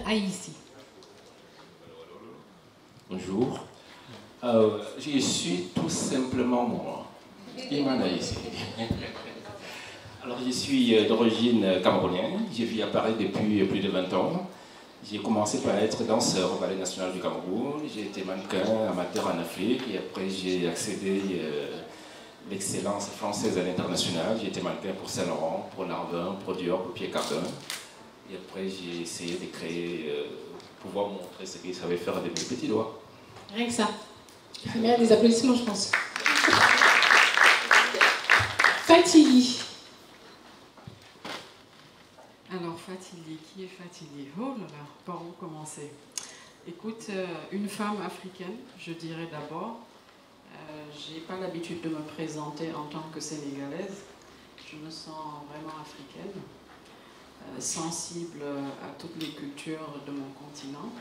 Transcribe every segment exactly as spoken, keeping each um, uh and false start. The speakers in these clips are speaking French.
Haïti. Bonjour. Euh, je suis tout simplement moi, Iman Haïti. Alors, je suis d'origine camerounaise. Je vis à Paris depuis plus de vingt ans. J'ai commencé par être danseur au Ballet National du Cameroun. J'ai été mannequin amateur en Afrique et après j'ai accédé euh, l'excellence française à l'international. J'ai été mannequin pour Saint-Laurent, pour Nardin, pour Dior, pour Pierre Cardin. Et après j'ai essayé de créer, euh, pour pouvoir montrer ce qu'ils savaient faire avec mes petits doigts. Rien que ça. Il y a des applaudissements, je pense. Fatili. Alors, Fatili, qui est Fatili? Oh là là, par où commencer? Écoute, euh, une femme africaine, je dirais d'abord. Euh, je n'ai pas l'habitude de me présenter en tant que sénégalaise. Je me sens vraiment africaine, euh, sensible à toutes les cultures de mon continent.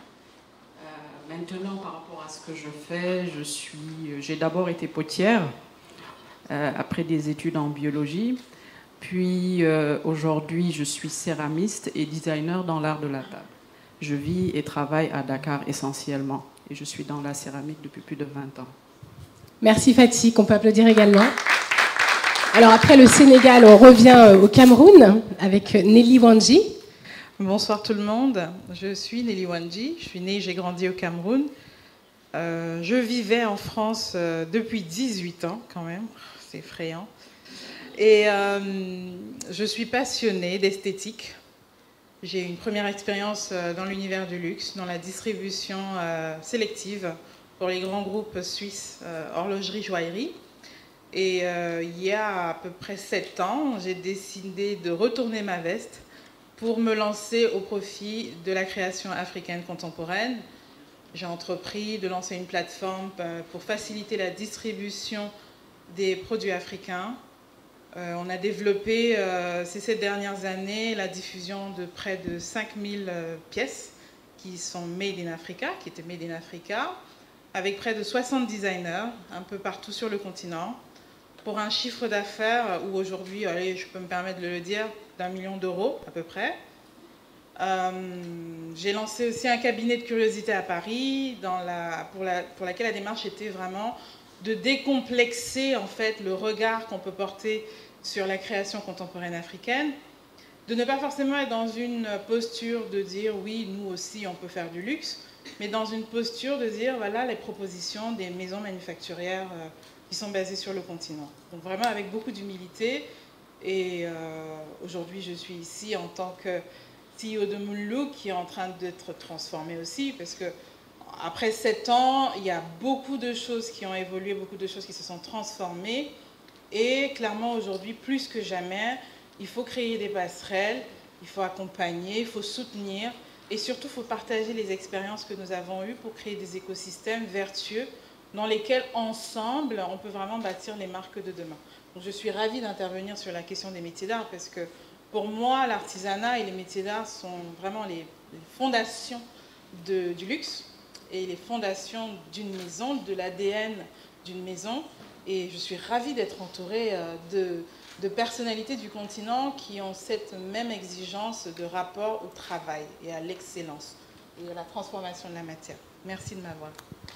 Euh, maintenant, par rapport à ce que je fais, je suis, j'ai d'abord été potière, euh, après des études en biologie. Puis euh, aujourd'hui, je suis céramiste et designer dans l'art de la table. Je vis et travaille à Dakar essentiellement. Et je suis dans la céramique depuis plus de vingt ans. Merci Fatih, qu'on peut applaudir également. Alors après le Sénégal, on revient au Cameroun avec Nelly Wanji. Bonsoir tout le monde, je suis Nelly Wanji, je suis née et j'ai grandi au Cameroun. Euh, je vivais en France euh, depuis dix-huit ans quand même, c'est effrayant. Et euh, je suis passionnée d'esthétique. J'ai eu une première expérience dans l'univers du luxe, dans la distribution euh, sélective pour les grands groupes suisses euh, horlogerie, joaillerie. Et euh, il y a à peu près sept ans, j'ai décidé de retourner ma veste pour me lancer au profit de la création africaine contemporaine. J'ai entrepris de lancer une plateforme pour faciliter la distribution des produits africains. Euh, on a développé euh, ces sept dernières années la diffusion de près de cinq mille euh, pièces qui sont made in Africa, qui étaient made in Africa, avec près de soixante designers un peu partout sur le continent, pour un chiffre d'affaires où aujourd'hui, allez, je peux me permettre de le dire, d'un million d'euros à peu près. Euh, j'ai lancé aussi un cabinet de curiosité à Paris, dans la, pour, la, pour laquelle la démarche était vraiment de décomplexer en fait le regard qu'on peut porter sur la création contemporaine africaine, de ne pas forcément être dans une posture de dire oui, nous aussi on peut faire du luxe, mais dans une posture de dire voilà les propositions des maisons manufacturières euh, qui sont basées sur le continent. Donc vraiment avec beaucoup d'humilité. Et euh, aujourd'hui je suis ici en tant que C E O de Moonlook qui est en train d'être transformé aussi, parce que après sept ans, il y a beaucoup de choses qui ont évolué, beaucoup de choses qui se sont transformées. Et clairement, aujourd'hui, plus que jamais, il faut créer des passerelles, il faut accompagner, il faut soutenir. Et surtout, il faut partager les expériences que nous avons eues pour créer des écosystèmes vertueux dans lesquels, ensemble, on peut vraiment bâtir les marques de demain. Donc, je suis ravie d'intervenir sur la question des métiers d'art parce que, pour moi, l'artisanat et les métiers d'art sont vraiment les, les fondations de, du luxe et les fondations d'une maison, de l'A D N d'une maison. Et je suis ravie d'être entourée de, de personnalités du continent qui ont cette même exigence de rapport au travail et à l'excellence et à la transformation de la matière. Merci de m'avoir.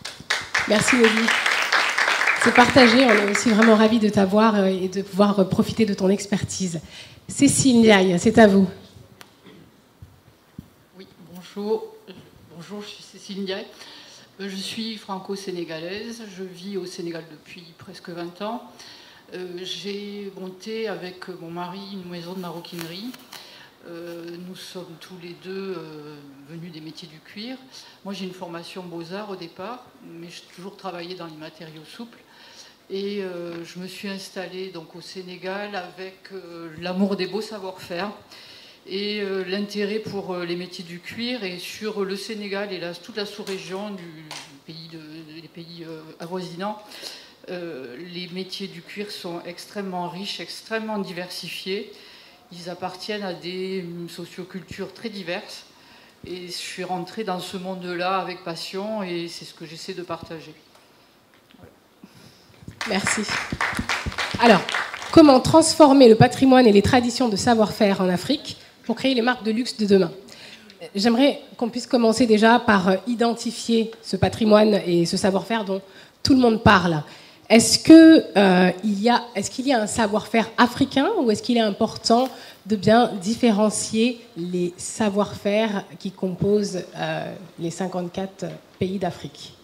Merci Nelly. C'est partagé, on est aussi vraiment ravis de t'avoir et de pouvoir profiter de ton expertise. Cécile Ndiaye, c'est à vous. Oui, bonjour. Bonjour, je suis Cécile Ndiaye. Je suis franco-sénégalaise, je vis au Sénégal depuis presque vingt ans. Euh, j'ai monté avec mon mari une maison de maroquinerie. Euh, nous sommes tous les deux euh, venus des métiers du cuir. Moi j'ai une formation Beaux-Arts au départ, mais j'ai toujours travaillé dans les matériaux souples. Et euh, je me suis installée donc, au Sénégal avec euh, l'amour des beaux savoir-faire et euh, l'intérêt pour euh, les métiers du cuir. Et sur le Sénégal et la, toute la sous-région du, du pays, de, des pays euh, avoisinants, euh, les métiers du cuir sont extrêmement riches, extrêmement diversifiés. Ils appartiennent à des sociocultures très diverses. Et je suis rentrée dans ce monde-là avec passion et c'est ce que j'essaie de partager. Merci. Alors, comment transformer le patrimoine et les traditions de savoir-faire en Afrique pour créer les marques de luxe de demain? J'aimerais qu'on puisse commencer déjà par identifier ce patrimoine et ce savoir-faire dont tout le monde parle. Est-ce que, euh, il y a, est-ce qu'il y a un savoir-faire africain ou est-ce qu'il est important de bien différencier les savoir-faire qui composent euh, les cinquante-quatre pays d'Afrique?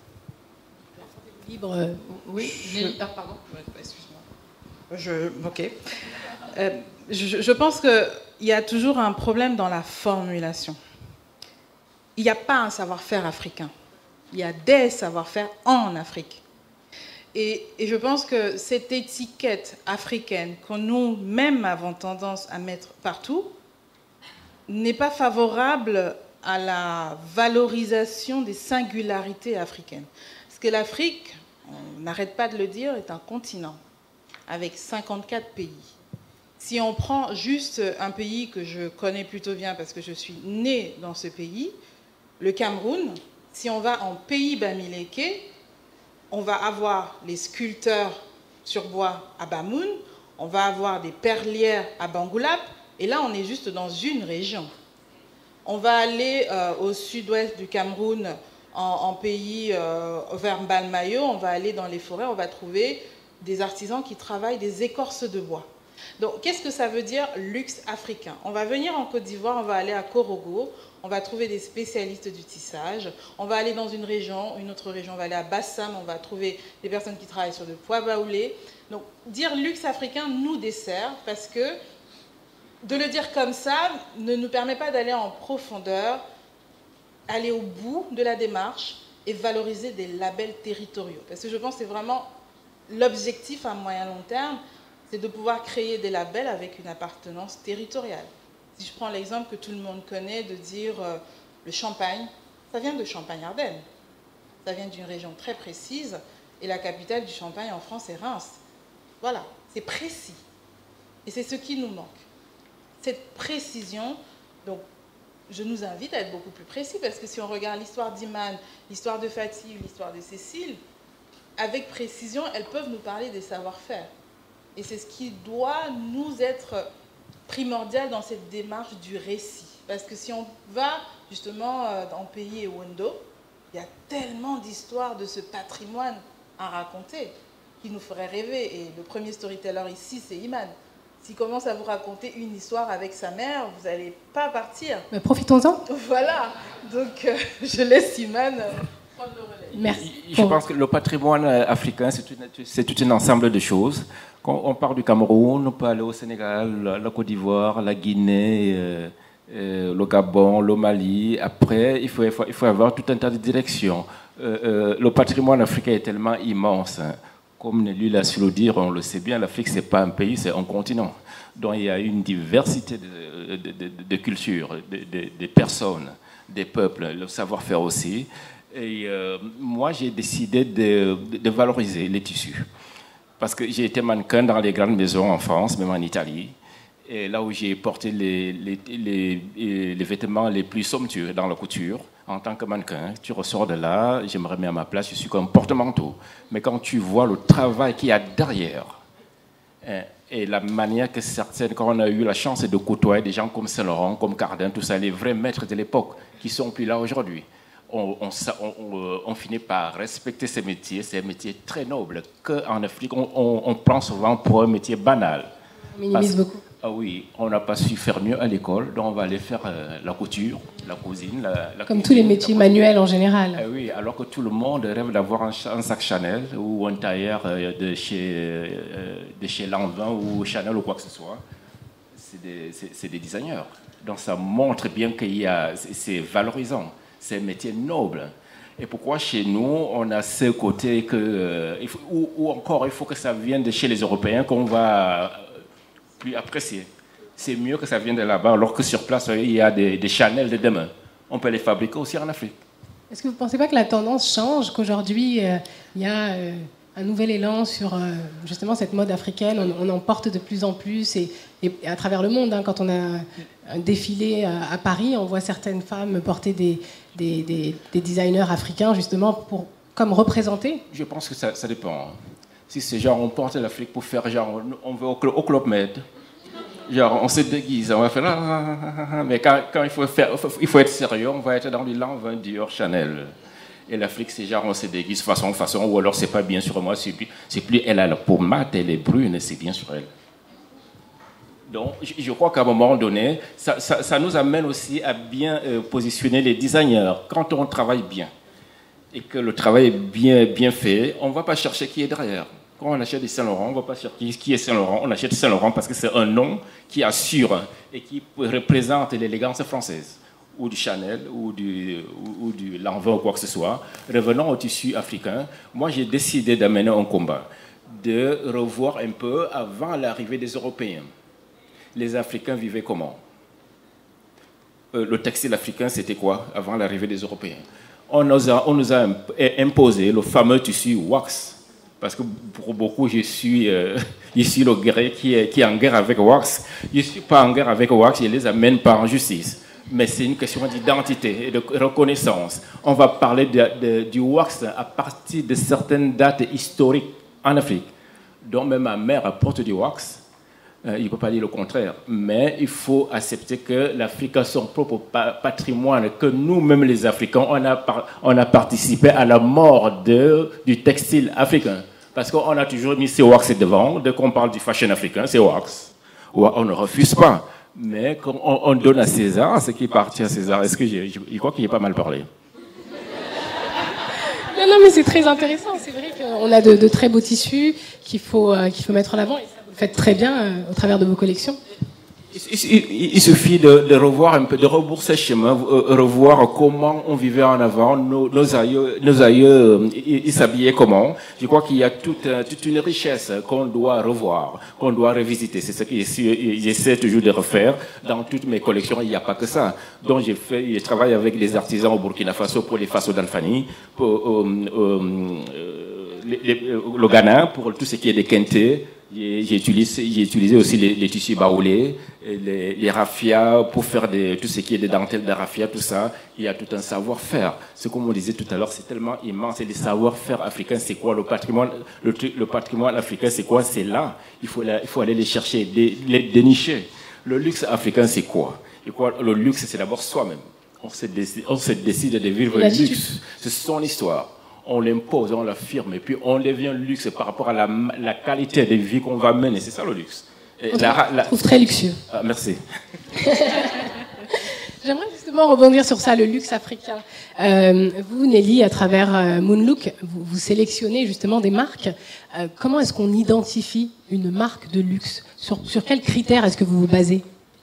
Libre. euh, Oui, Je- Nelly- ah, pardon. Excuse-moi. Je, ok. Euh, je, je pense qu'il y a toujours un problème dans la formulation. Il n'y a pas un savoir-faire africain. Il y a des savoir-faire en Afrique. Et, et je pense que cette étiquette africaine que nous-mêmes avons tendance à mettre partout n'est pas favorable à la valorisation des singularités africaines. Parce que l'Afrique, on n'arrête pas de le dire, est un continent avec cinquante-quatre pays. Si on prend juste un pays que je connais plutôt bien parce que je suis née dans ce pays, le Cameroun, si on va en pays Bamileke, on va avoir les sculpteurs sur bois à Bamoun, on va avoir des perlières à Bangoulap, et là on est juste dans une région. On va aller euh, au sud-ouest du Cameroun, en, en pays euh, vers Mbalmayo, on va aller dans les forêts, on va trouver des artisans qui travaillent des écorces de bois. Donc, qu'est-ce que ça veut dire luxe africain? On va venir en Côte d'Ivoire, on va aller à Korogo, on va trouver des spécialistes du tissage, on va aller dans une région, une autre région, on va aller à Bassam, on va trouver des personnes qui travaillent sur le pois baoulé. Donc, dire luxe africain nous dessert parce que de le dire comme ça ne nous permet pas d'aller en profondeur, aller au bout de la démarche et valoriser des labels territoriaux. Parce que je pense que c'est vraiment l'objectif à moyen long terme, c'est de pouvoir créer des labels avec une appartenance territoriale. Si je prends l'exemple que tout le monde connaît de dire euh, le Champagne, ça vient de Champagne-Ardenne. Ça vient d'une région très précise et la capitale du Champagne en France est Reims. Voilà, c'est précis. Et c'est ce qui nous manque. Cette précision, donc je nous invite à être beaucoup plus précis parce que si on regarde l'histoire d'Iman, l'histoire de Fatih, l'histoire de Cécile, avec précision, elles peuvent nous parler des savoir-faire. Et c'est ce qui doit nous être primordial dans cette démarche du récit. Parce que si on va justement en pays Ewondo, il y a tellement d'histoires de ce patrimoine à raconter qui nous ferait rêver. Et le premier storyteller ici, c'est Iman. S'il commence à vous raconter une histoire avec sa mère, vous n'allez pas partir. Mais profitons-en. Voilà. Donc, euh, je laisse Iman euh, prendre le relais. Merci. Je pense que le patrimoine africain, c'est tout un ensemble de choses. Quand on parle du Cameroun, on peut aller au Sénégal, la Côte d'Ivoire, la Guinée, euh, euh, le Gabon, le Mali. Après, il faut, il faut, il faut avoir tout un tas de directions. Euh, euh, le patrimoine africain est tellement immense. Hein. Comme Nelly l'a su le dire, on le sait bien, l'Afrique, ce n'est pas un pays, c'est un continent. Donc il y a une diversité de, de, de, de cultures, de, de, de personnes, des peuples, le savoir-faire aussi. Et euh, moi, j'ai décidé de, de valoriser les tissus. Parce que j'ai été mannequin dans les grandes maisons en France, même en Italie. Et là où j'ai porté les, les, les, les vêtements les plus somptueux dans la couture, en tant que mannequin, tu ressors de là, je me remets à ma place, je suis comme porte-manteau. Mais quand tu vois le travail qu'il y a derrière, hein, et la manière que certaines, quand on a eu la chance de côtoyer des gens comme Saint-Laurent, comme Cardin, tout ça, les vrais maîtres de l'époque, qui sont plus là aujourd'hui, On, on, on, on finit par respecter ces métiers, ces métiers très nobles, qu'en Afrique, on, on, on prend souvent pour un métier banal. On minimise beaucoup. Ah oui, on n'a pas su faire mieux à l'école, donc on va aller faire euh, la couture, la cuisine. La, la Comme cuisine, tous les métiers manuels en général. Ah oui, alors que tout le monde rêve d'avoir un, un sac Chanel ou un tailleur euh, de chez, euh, de chez Lanvin ou Chanel ou quoi que ce soit. C'est des, c'est des designers. Donc ça montre bien qu'il y a, c'est valorisant. C'est un métier noble. Et pourquoi chez nous, on a ce côté que... Euh, il faut, ou, ou encore, il faut que ça vienne de chez les Européens qu'on va plus apprécier. C'est mieux que ça vienne de là-bas, alors que sur place, il y a des, des Chanel de demain. On peut les fabriquer aussi en Afrique. Est-ce que vous ne pensez pas que la tendance change, qu'aujourd'hui, euh, il y a euh, un nouvel élan sur euh, justement cette mode africaine, on, on en porte de plus en plus, et, et à travers le monde, hein, quand on a un défilé à, à Paris, on voit certaines femmes porter des, des, des, des designers africains, justement, pour, comme représenter. Je pense que ça, ça dépend. Si c'est genre, on porte l'Afrique pour faire genre, on veut au, au Club Med, Genre, on se déguise, on va faire là, mais quand, quand il, faut faire, il faut être sérieux, on va être dans du Lanvin, Dior, Chanel. Et l'Afrique, c'est genre, on se déguise façon, façon, ou alors c'est pas bien sur moi, c'est plus, c'est plus elle a la peau mate, elle est brune, c'est bien sur elle. Donc, je, je crois qu'à un moment donné, ça, ça, ça nous amène aussi à bien euh, positionner les designers. Quand on travaille bien et que le travail est bien, bien fait, on ne va pas chercher qui est derrière. Quand on achète des Saint-Laurent, on ne va pas chercher qui est Saint-Laurent, on achète Saint-Laurent parce que c'est un nom qui assure et qui représente l'élégance française, ou du Chanel, ou du, ou, ou du Lanvin, ou quoi que ce soit. Revenons au tissu africain. Moi, j'ai décidé d'amener un combat, de revoir un peu avant l'arrivée des Européens. Les Africains vivaient comment? euh, Le textile africain, c'était quoi avant l'arrivée des Européens? On nous a, on nous a imposé le fameux tissu wax. Parce que pour beaucoup, je suis, euh, je suis le grec qui est, qui est en guerre avec wax. Je ne suis pas en guerre avec wax, je les amène par justice. Mais c'est une question d'identité et de reconnaissance. On va parler de, de, du wax à partir de certaines dates historiques en Afrique. Donc même ma mère apporte du wax. Euh, il ne peut pas dire le contraire. Mais il faut accepter que l'Afrique a son propre patrimoine, que nous-mêmes les Africains, on a, par, on a participé à la mort de, du textile africain. Parce qu'on a toujours mis ces wax devant. Dès qu'on parle du fashion africain, c'est wax. On ne refuse pas. Mais quand on, on donne à César ce qui appartient à César, est-ce que j'ai, je crois qu'il n'a pas mal parlé? Non, non, mais c'est très intéressant. C'est vrai qu'on a de, de très beaux tissus qu'il faut, euh, qu'il faut mettre en avant. Et ça, vous le faites très bien euh, au travers de vos collections. Il, il, il suffit de, de revoir un peu, de rebourser le chemin, euh, revoir comment on vivait en avant, nos, nos aïeux, nos aïeux ils, ils s'habillaient comment. Je crois qu'il y a toute, toute une richesse qu'on doit revoir, qu'on doit revisiter. C'est ce que j'essaie toujours de refaire. Dans toutes mes collections, il n'y a pas que ça. Donc, j'ai fait, je travaille avec les artisans au Burkina Faso pour les Faso d'Anfani, pour euh, euh, les, les, le Ghana, pour tout ce qui est des Kenté. J'ai utilisé, j'ai utilisé aussi les, les tissus baoulés, les, les raffias pour faire des, tout ce qui est des dentelles de raffia, tout ça. Il y a tout un savoir-faire. C'est comme on disait tout à l'heure, c'est tellement immense. Et le savoir-faire africain, c'est quoi? Le patrimoine, le, le patrimoine africain, c'est quoi? C'est là. Il faut, la, il faut aller les chercher, les, les dénicher. Le luxe africain, c'est quoi? Et quoi? Le luxe, c'est d'abord soi-même. On se décide, on se décide de vivre le luxe. C'est son histoire. On l'impose, on l'affirme, et puis on devient luxe par rapport à la, la qualité de vie qu'on va mener. C'est ça le luxe. Et on la, la... trouve très luxueux. Ah, merci. J'aimerais justement rebondir sur ça, le luxe africain. Euh, vous, Nelly, à travers euh, Moonlook, vous, vous sélectionnez justement des marques. Euh, comment est-ce qu'on identifie une marque de luxe? Sur, sur quels critères est-ce que vous vous basez?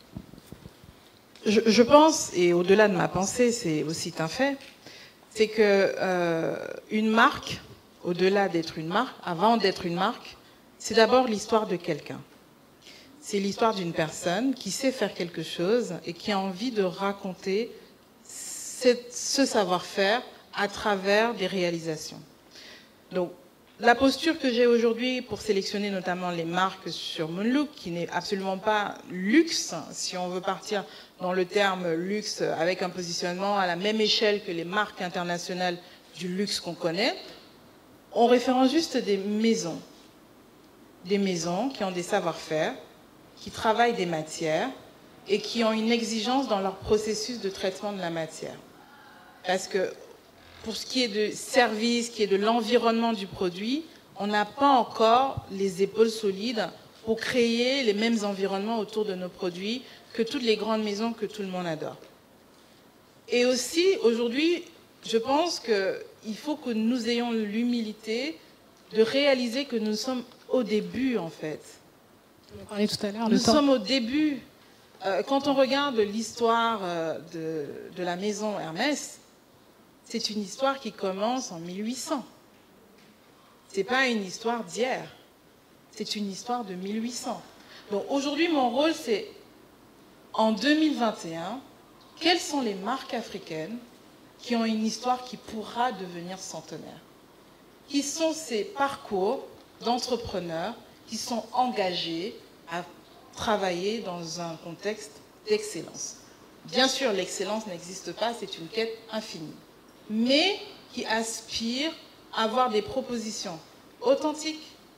je, je pense, et au-delà de ma pensée, c'est aussi un fait, c'est que euh, une marque, au-delà d'être une marque, avant d'être une marque, c'est d'abord l'histoire de quelqu'un. C'est l'histoire d'une personne qui sait faire quelque chose et qui a envie de raconter cette, ce savoir-faire à travers des réalisations. Donc, la posture que j'ai aujourd'hui pour sélectionner notamment les marques sur Moonlook, qui n'est absolument pas luxe, si on veut partir dans le terme luxe avec un positionnement à la même échelle que les marques internationales du luxe qu'on connaît, on référence juste des maisons. Des maisons qui ont des savoir-faire, qui travaillent des matières et qui ont une exigence dans leur processus de traitement de la matière. Parce que pour ce qui est de service, qui est de l'environnement du produit, on n'a pas encore les épaules solides pour créer les mêmes environnements autour de nos produits que toutes les grandes maisons que tout le monde adore. Et aussi, aujourd'hui, je pense qu'il faut que nous ayons l'humilité de réaliser que nous sommes au début, en fait. On en parlait tout à l'heure. Nous sommes au début. Euh, quand on regarde l'histoire euh, de, de la maison Hermès, c'est une histoire qui commence en mille huit cents. Ce n'est pas une histoire d'hier. C'est une histoire de mille huit cents. Donc aujourd'hui, mon rôle, c'est, en deux mille vingt et un, quelles sont les marques africaines qui ont une histoire qui pourra devenir centenaire? Qui sont ces parcours d'entrepreneurs qui sont engagés à travailler dans un contexte d'excellence? Bien sûr, l'excellence n'existe pas, c'est une quête infinie, mais qui aspirent à avoir des propositions authentiques,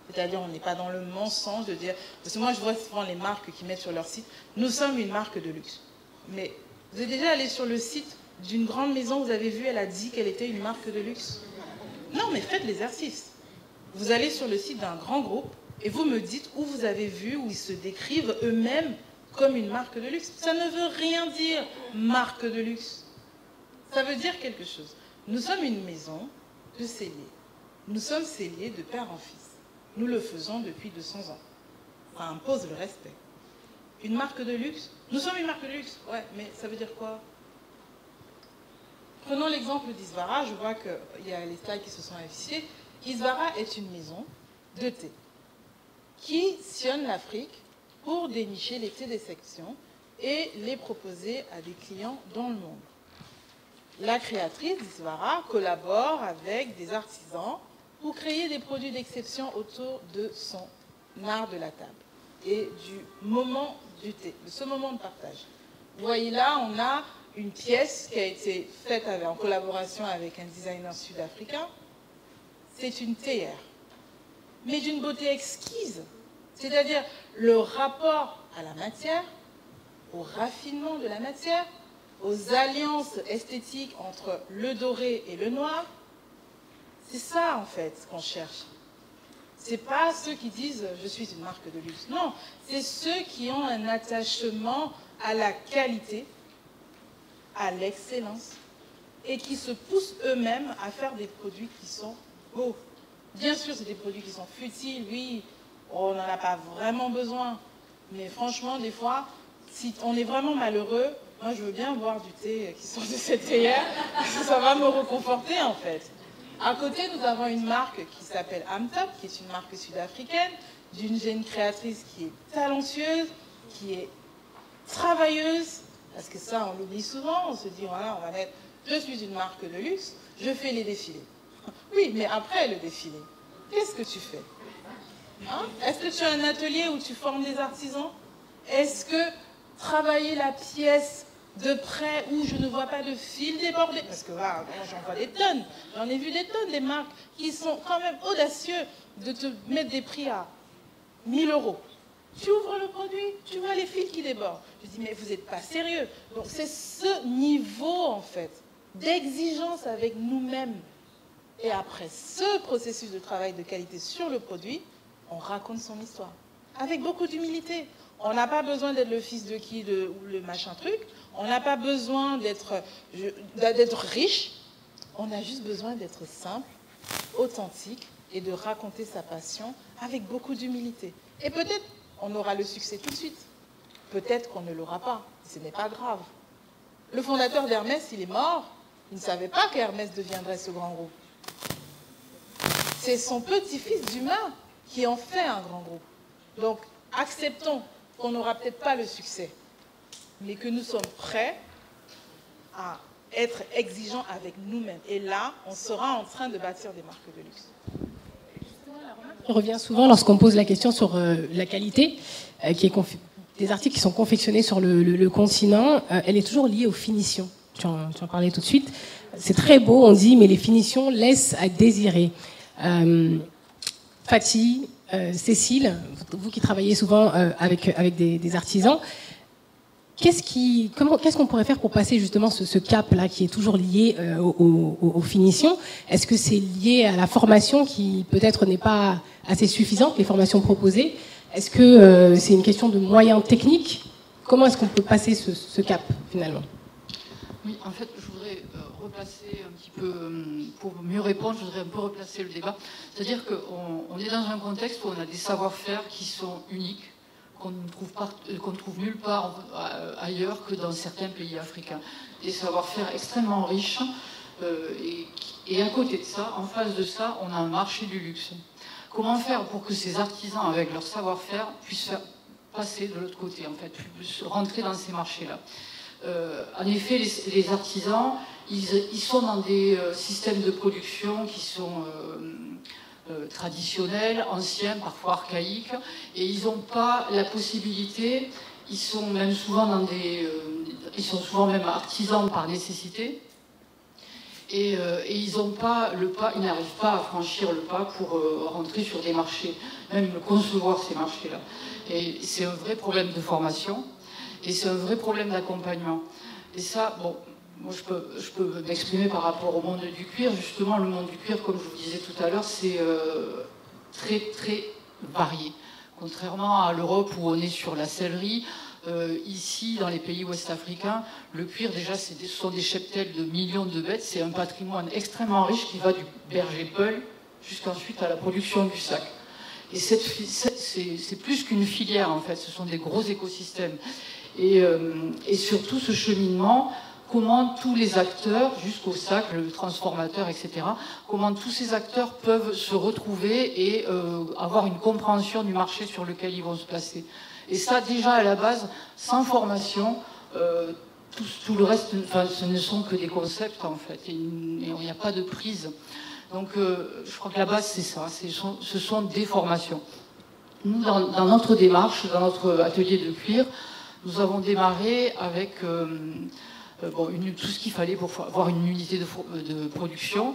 C'est-à-dire, on n'est pas dans le mensonge de dire... Parce que moi, je vois souvent les marques qui mettent sur leur site, nous sommes une marque de luxe. Mais vous êtes déjà allé sur le site d'une grande maison, vous avez vu, elle a dit qu'elle était une marque de luxe? Non, mais faites l'exercice. Vous allez sur le site d'un grand groupe et vous me dites où vous avez vu, où ils se décrivent eux-mêmes comme une marque de luxe. Ça ne veut rien dire, marque de luxe. Ça veut dire quelque chose. Nous sommes une maison de celliers. Nous sommes celliers de père en fils. Nous le faisons depuis deux cents ans. Ça impose le respect. Une marque de luxe? Nous sommes une marque de luxe. Ouais, mais ça veut dire quoi? Prenons l'exemple d'Isvara. Je vois qu'il y a les slides qui se sont affichés. Isvara est une maison de thé qui sillonne l'Afrique pour dénicher les thés des sections et les proposer à des clients dans le monde. La créatrice d'Isvara collabore avec des artisans pour créer des produits d'exception autour de son art de la table et du moment du thé, de ce moment de partage. Vous voyez là, on a une pièce qui a été faite avec, en collaboration avec un designer sud-africain. C'est une théière, mais d'une beauté exquise. C'est-à-dire le rapport à la matière, au raffinement de la matière, aux alliances esthétiques entre le doré et le noir. C'est ça, en fait, qu'on cherche. Ce n'est pas ceux qui disent « je suis une marque de luxe ». Non, c'est ceux qui ont un attachement à la qualité, à l'excellence, et qui se poussent eux-mêmes à faire des produits qui sont beaux. Bien sûr, c'est des produits qui sont futiles, oui, on n'en a pas vraiment besoin. Mais franchement, des fois, si on est vraiment malheureux, moi, je veux bien boire du thé qui sort de cette théière, ça va me reconforter, en fait. À côté, nous avons une marque qui s'appelle Amtop, qui est une marque sud-africaine, d'une jeune créatrice qui est talentueuse, qui est travailleuse, parce que ça, on l'oublie souvent, on se dit, voilà, on va mettre, je suis une marque de luxe, je fais les défilés. Oui, mais après le défilé, qu'est-ce que tu fais? Hein? Est-ce que tu as un atelier où tu formes des artisans? Est-ce que travailler la pièce de près où je ne vois pas de fil débordé? Parce que voilà, j'en vois des tonnes, j'en ai vu des tonnes, des marques qui sont quand même audacieux de te mettre des prix à mille euros. Tu ouvres le produit, tu vois les fils qui débordent. Je dis, mais vous n'êtes pas sérieux. Donc c'est ce niveau, en fait, d'exigence avec nous-mêmes. Et après ce processus de travail de qualité sur le produit, on raconte son histoire. Avec beaucoup d'humilité. On n'a pas besoin d'être le fils de qui de, ou le machin truc. On n'a pas besoin d'être d'être riche. On a juste besoin d'être simple, authentique et de raconter sa passion avec beaucoup d'humilité. Et peut-être on aura le succès tout de suite. Peut-être qu'on ne l'aura pas. Ce n'est pas grave. Le fondateur d'Hermès, il est mort. Il ne savait pas qu'Hermès deviendrait ce grand groupe. C'est son petit-fils d'humain qui en fait un grand groupe. Donc, acceptons qu'on n'aura peut-être pas le succès, mais que nous sommes prêts à être exigeants avec nous-mêmes. Et là, on sera en train de bâtir des marques de luxe. On revient souvent lorsqu'on pose la question sur euh, la qualité, euh, qui est des articles qui sont confectionnés sur le, le, le continent, euh, elle est toujours liée aux finitions. Tu en, tu en parlais tout de suite. C'est très beau, on dit, mais les finitions laissent à désirer. Euh, Fatih, euh, Cécile, vous qui travaillez souvent euh, avec, avec des, des artisans, qu'est-ce qui, comment, qu'est-ce qu'on pourrait faire pour passer justement ce, ce cap-là qui est toujours lié euh, aux, aux, aux finitions? Est-ce que c'est lié à la formation qui peut-être n'est pas assez suffisante, les formations proposées? Est-ce que euh, c'est une question de moyens techniques? Comment est-ce qu'on peut passer ce, ce cap finalement? Oui, en fait, je voudrais euh, replacer un petit peu, euh, pour mieux répondre, je voudrais un peu replacer le débat. C'est-à-dire qu'on on est dans un contexte où on a des savoir-faire qui sont uniques, qu'on ne trouve pas, qu'on ne trouve nulle part euh, ailleurs que dans certains pays africains. Des savoir-faire extrêmement riches. Euh, et, et à côté de ça, en face de ça, on a un marché du luxe. Comment faire pour que ces artisans, avec leur savoir-faire, puissent faire passer de l'autre côté, en fait, puissent rentrer dans ces marchés-là? Euh, en effet, les, les artisans, ils, ils sont dans des euh, systèmes de production qui sont euh, euh, traditionnels, anciens, parfois archaïques, et ils n'ont pas la possibilité, ils sont même souvent dans des, euh, ils sont souvent même artisans par nécessité, Et, euh, et ils ont pas le pas, ils n'arrivent pas à franchir le pas pour euh, rentrer sur des marchés, même concevoir ces marchés-là. Et c'est un vrai problème de formation, et c'est un vrai problème d'accompagnement. Et ça, bon, moi je peux, je peux m'exprimer par rapport au monde du cuir. Justement, le monde du cuir, comme je vous disais tout à l'heure, c'est euh, très très varié. Contrairement à l'Europe où on est sur la sellerie, euh, ici, dans les pays ouest-africains, le cuir, déjà, ce sont des cheptels de millions de bêtes. C'est un patrimoine extrêmement riche qui va du berger Peul jusqu'ensuite à la production du sac. Et c'est plus qu'une filière, en fait. Ce sont des gros écosystèmes. Et, euh, et surtout, ce cheminement, comment tous les acteurs, jusqu'au sac, le transformateur, et cetera, comment tous ces acteurs peuvent se retrouver et euh, avoir une compréhension du marché sur lequel ils vont se placer. Et ça, déjà, à la base, sans formation, euh, tout, tout le reste, enfin, ce ne sont que des concepts, en fait, et il n'y a pas de prise. Donc, euh, je crois que la base, c'est ça, ce sont des formations. Nous, dans, dans notre démarche, dans notre atelier de cuir, nous avons démarré avec euh, euh, bon, une, tout ce qu'il fallait pour avoir une unité de, de production.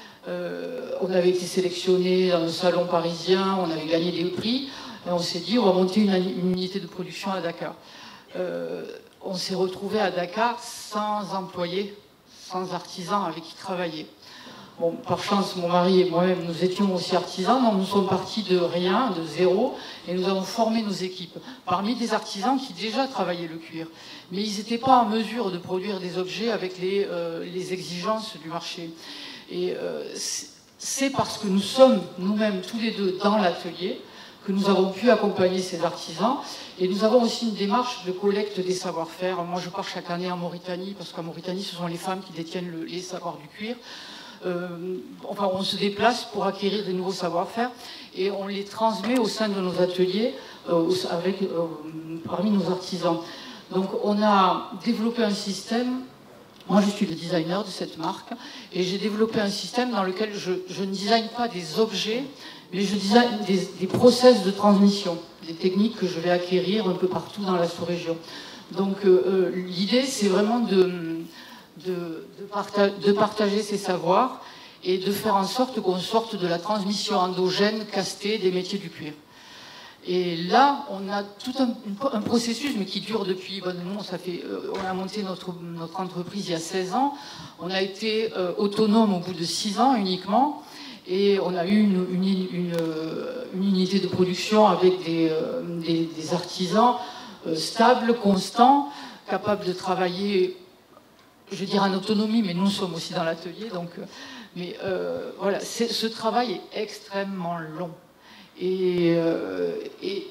Euh, on avait été sélectionné dans un salon parisien, on avait gagné des prix, et on s'est dit on va monter une, une unité de production à Dakar. Euh, on s'est retrouvé à Dakar sans employés, sans artisans avec qui travailler. Bon, par chance, mon mari et moi-même, nous étions aussi artisans, donc nous sommes partis de rien, de zéro, et nous avons formé nos équipes. Parmi des artisans qui déjà travaillaient le cuir, mais ils n'étaient pas en mesure de produire des objets avec les, euh, les exigences du marché. Et euh, c'est parce que nous sommes nous-mêmes tous les deux dans l'atelier que nous avons pu accompagner ces artisans. Et nous avons aussi une démarche de collecte des savoir-faire. Moi, je pars chaque année en Mauritanie, parce qu'en Mauritanie, ce sont les femmes qui détiennent le, les savoirs du cuir. Euh, enfin, on se déplace pour acquérir des nouveaux savoir-faire et on les transmet au sein de nos ateliers euh, avec, euh, parmi nos artisans. Donc on a développé un système, moi je suis le designer de cette marque, et j'ai développé un système dans lequel je, je ne design pas des objets, mais je design des, des process de transmission, des techniques que je vais acquérir un peu partout dans la sous-région. Donc euh, euh, l'idée c'est vraiment de... De, de, parta de partager ces savoirs et de faire en sorte qu'on sorte de la transmission endogène castée des métiers du cuir. Et là, on a tout un, un processus, mais qui dure depuis, bon, nous, ça fait, euh, on a monté notre, notre entreprise il y a seize ans, on a été euh, autonome au bout de six ans uniquement, et on a eu une, une, une, une unité de production avec des, euh, des, des artisans euh, stables, constants, capables de travailler, je veux dire en autonomie, mais nous sommes aussi dans l'atelier, donc, mais euh, voilà, ce travail est extrêmement long. Et, euh, et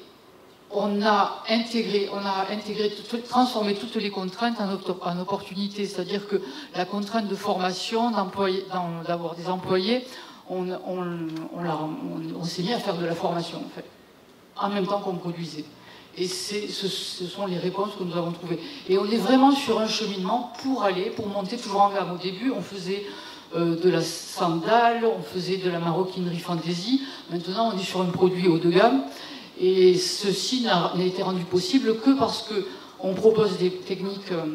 on a intégré, on a intégré, tout, transformé toutes les contraintes en, en opportunités, c'est-à-dire que la contrainte de formation, d'avoir des employés, on, on, on, on, on s'est mis à faire de la formation, en fait, en même temps qu'on produisait. Et ce, ce sont les réponses que nous avons trouvées. Et on est vraiment sur un cheminement pour aller, pour monter toujours en gamme. Au début, on faisait euh, de la sandale, on faisait de la maroquinerie fantaisie. Maintenant, on est sur un produit haut de gamme. Et ceci n'a été rendu possible que parce qu'on propose des techniques euh,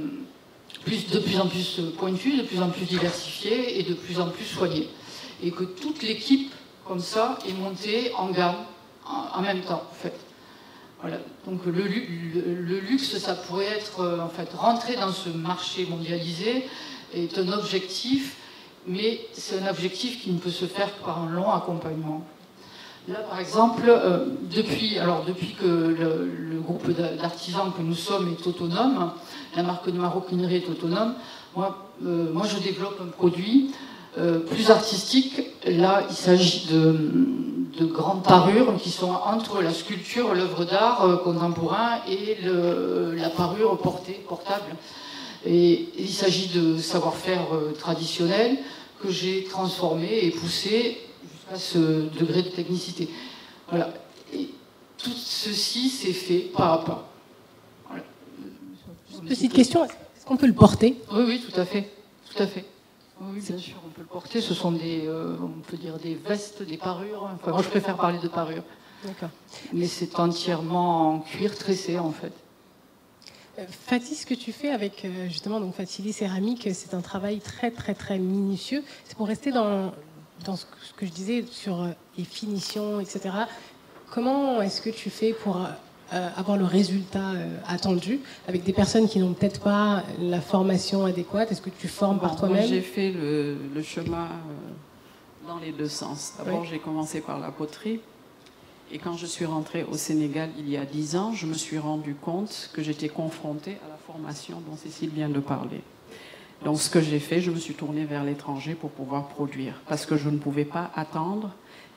plus, de plus en plus pointues, de plus en plus diversifiées et de plus en plus soignées. Et que toute l'équipe, comme ça, est montée en gamme en, en même temps, en fait. Voilà. Donc le, le, le luxe, ça pourrait être, euh, en fait, rentrer dans ce marché mondialisé est un objectif, mais c'est un objectif qui ne peut se faire que par un long accompagnement. Là, par exemple, euh, depuis, alors, depuis que le, le groupe d'artisans que nous sommes est autonome, la marque de maroquinerie est autonome, moi, euh, moi je développe un produit euh, plus artistique. Là, il s'agit de... de grandes parures qui sont entre la sculpture, l'œuvre d'art euh, contemporain et le, la parure portée, portable. Et, et il s'agit de savoir-faire euh, traditionnel que j'ai transformé et poussé jusqu'à ce degré de technicité. Voilà. Et tout ceci s'est fait pas à pas. Voilà. Petite question, est-ce qu'on peut le porter? Oui, oui, tout à fait. Tout à fait. Oui, bien sûr, on peut le porter. Ce sont des, euh, on peut dire des vestes, des parures. Enfin, moi, je préfère parler de parures. D'accord. Mais c'est entièrement en cuir tressé, en fait. Fatih, ce que tu fais avec justement donc Fatili Céramique, c'est un travail très très très minutieux. C'est pour rester dans, dans ce que je disais sur les finitions, et cetera. Comment est-ce que tu fais pour euh, avoir le résultat euh, attendu avec des personnes qui n'ont peut-être pas la formation adéquate? Est-ce que tu formes bon, par toi-même? J'ai fait le, le chemin euh, dans les deux sens. D'abord, oui. J'ai commencé par la poterie. Et quand je suis rentrée au Sénégal il y a dix ans, je me suis rendu compte que j'étais confrontée à la formation dont Cécile vient de parler. Donc ce que j'ai fait, je me suis tournée vers l'étranger pour pouvoir produire, parce que je ne pouvais pas attendre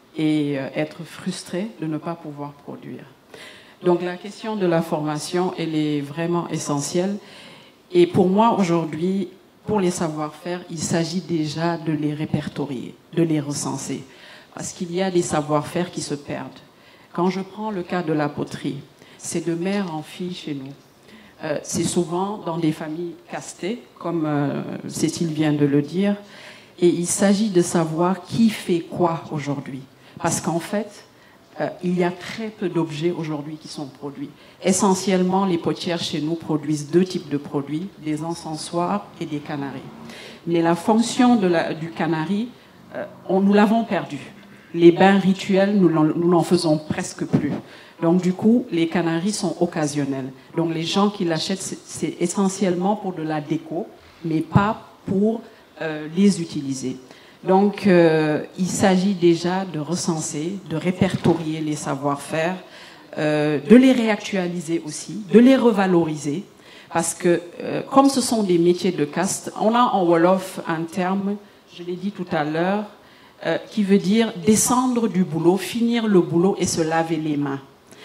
et être frustrée de ne pas pouvoir produire. Donc la question de la formation, elle est vraiment essentielle. Et pour moi, aujourd'hui, pour les savoir-faire, il s'agit déjà de les répertorier, de les recenser. Parce qu'il y a des savoir-faire qui se perdent. Quand je prends le cas de la poterie, c'est de mère en fille chez nous. Euh, c'est souvent dans des familles castées, comme euh, Cécile vient de le dire, et il s'agit de savoir qui fait quoi aujourd'hui. Parce qu'en fait, euh, il y a très peu d'objets aujourd'hui qui sont produits. Essentiellement, les potières chez nous produisent deux types de produits, des encensoirs et des canaris. Mais la fonction de la, du canari, euh, on, nous l'avons perdue. Les bains rituels, nous n'en faisons presque plus. Donc du coup, les canaris sont occasionnels. Donc les gens qui l'achètent, c'est essentiellement pour de la déco, mais pas pour euh, les utiliser. Donc euh, il s'agit déjà de recenser, de répertorier les savoir-faire, euh, de les réactualiser aussi, de les revaloriser. Parce que euh, comme ce sont des métiers de caste, on a en Wolof un terme, je l'ai dit tout à l'heure, Euh, qui veut dire descendre du boulot, finir le boulot et se laver les mains.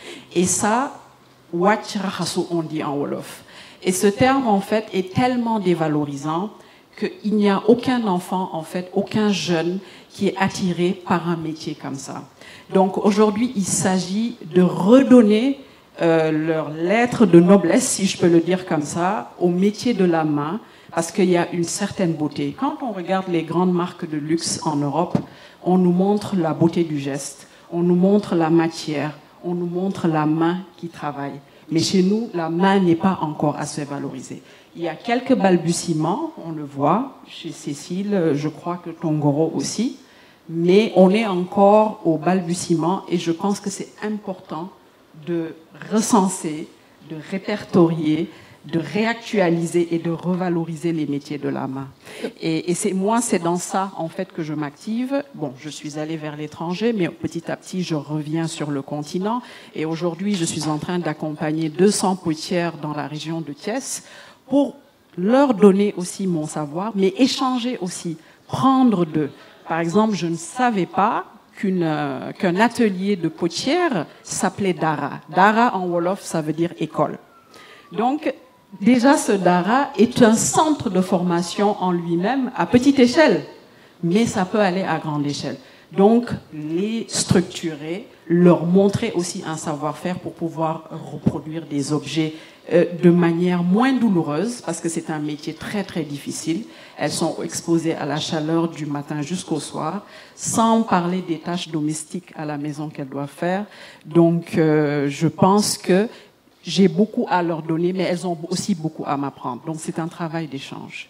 Et ça, wach rahasu, on dit en Wolof. Et ce terme, en fait, est tellement dévalorisant qu'il n'y a aucun enfant, en fait, aucun jeune qui est attiré par un métier comme ça. Donc aujourd'hui, il s'agit de redonner euh, leur lettre de noblesse, si je peux le dire comme ça, au métier de la main, parce qu'il y a une certaine beauté. Quand on regarde les grandes marques de luxe en Europe, on nous montre la beauté du geste, on nous montre la matière, on nous montre la main qui travaille. Mais chez nous, la main n'est pas encore assez valorisée. Il y a quelques balbutiements, on le voit, chez Cécile, je crois que Tongoro aussi, mais on est encore au balbutiement et je pense que c'est important de recenser, de répertorier, de réactualiser et de revaloriser les métiers de la main. Et, et c'est moi, c'est dans ça, en fait, que je m'active. Bon, je suis allée vers l'étranger, mais petit à petit, je reviens sur le continent. Et aujourd'hui, je suis en train d'accompagner deux cents potières dans la région de Thiès pour leur donner aussi mon savoir, mais échanger aussi, prendre d'eux. Par exemple, je ne savais pas qu'une, euh, qu'un atelier de potière s'appelait Dara. Dara, en Wolof, ça veut dire école. Donc, déjà, ce Dara est un centre de formation en lui-même à petite échelle, mais ça peut aller à grande échelle. Donc, les structurer, leur montrer aussi un savoir-faire pour pouvoir reproduire des objets euh, de manière moins douloureuse, parce que c'est un métier très très difficile. Elles sont exposées à la chaleur du matin jusqu'au soir, sans parler des tâches domestiques à la maison qu'elles doivent faire. Donc, euh, je pense que j'ai beaucoup à leur donner, mais elles ont aussi beaucoup à m'apprendre. Donc, c'est un travail d'échange.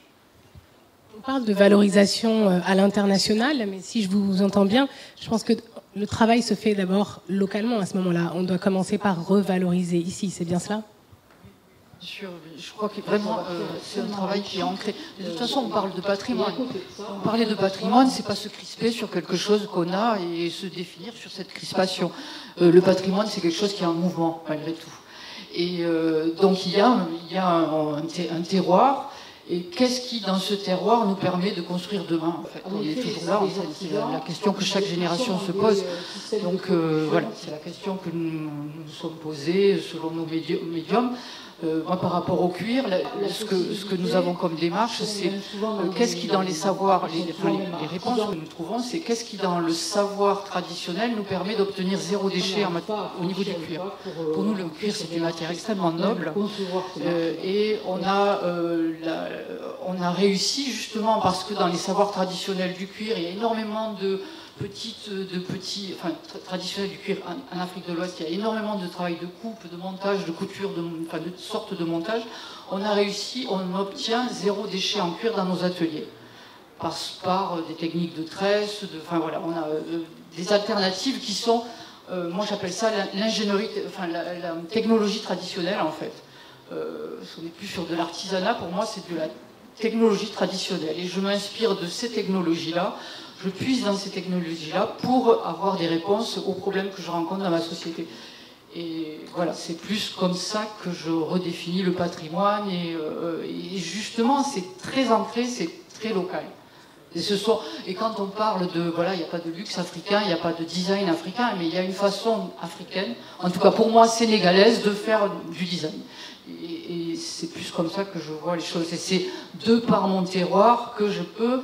On parle de valorisation à l'international, mais si je vous entends bien, je pense que le travail se fait d'abord localement à ce moment-là. On doit commencer par revaloriser ici, c'est bien cela ? Sûr, je crois que vraiment euh, c'est un travail qui est ancré. De toute façon, on parle de patrimoine. On parlait de patrimoine, c'est pas se crisper sur quelque chose qu'on a et se définir sur cette crispation. Euh, le patrimoine, c'est quelque chose qui est en mouvement malgré tout. Et euh, donc il y a, il y a un, un terroir. Et qu'est-ce qui, dans ce terroir, nous permet de construire demain en fait? On est toujours là, en fait. C'est la question que chaque génération se pose. Donc euh, voilà, c'est la question que nous nous sommes posées selon nos médiums. Euh, moi, par rapport au cuir, ce que, ce que nous avons comme démarche, c'est euh, qu'est-ce qui, dans les savoirs, les, les, les réponses que nous trouvons, c'est qu'est-ce qui, dans le savoir traditionnel, nous permet d'obtenir zéro déchet en, au niveau du cuir. Pour nous, le cuir, c'est une matière extrêmement noble. Euh, et on a, euh, la, on a réussi, justement, parce que dans les savoirs traditionnels du cuir, il y a énormément de petites, de petits, enfin, traditionnels du cuir en, en Afrique de l'Ouest, il y a énormément de travail de coupe, de montage, de couture, de, enfin, de sorte de montage, on a réussi, on obtient zéro déchet en cuir dans nos ateliers. Par, par des techniques de tresse, de, enfin voilà, on a euh, des alternatives qui sont, euh, moi j'appelle ça l'ingénierie, enfin la, la technologie traditionnelle en fait. Euh, on n'est plus sur de l'artisanat, pour moi c'est de la technologie traditionnelle. Et je m'inspire de ces technologies-là, je puise dans ces technologies-là pour avoir des réponses aux problèmes que je rencontre dans ma société. Et voilà, c'est plus comme ça que je redéfinis le patrimoine. Et, euh, et justement, c'est très ancré, c'est très local. Et, ce sont, et quand on parle de, voilà, il n'y a pas de luxe africain, il n'y a pas de design africain, mais il y a une façon africaine, en tout cas pour moi sénégalaise, de faire du design. Et, et c'est plus comme ça que je vois les choses. Et c'est de par mon terroir que je peux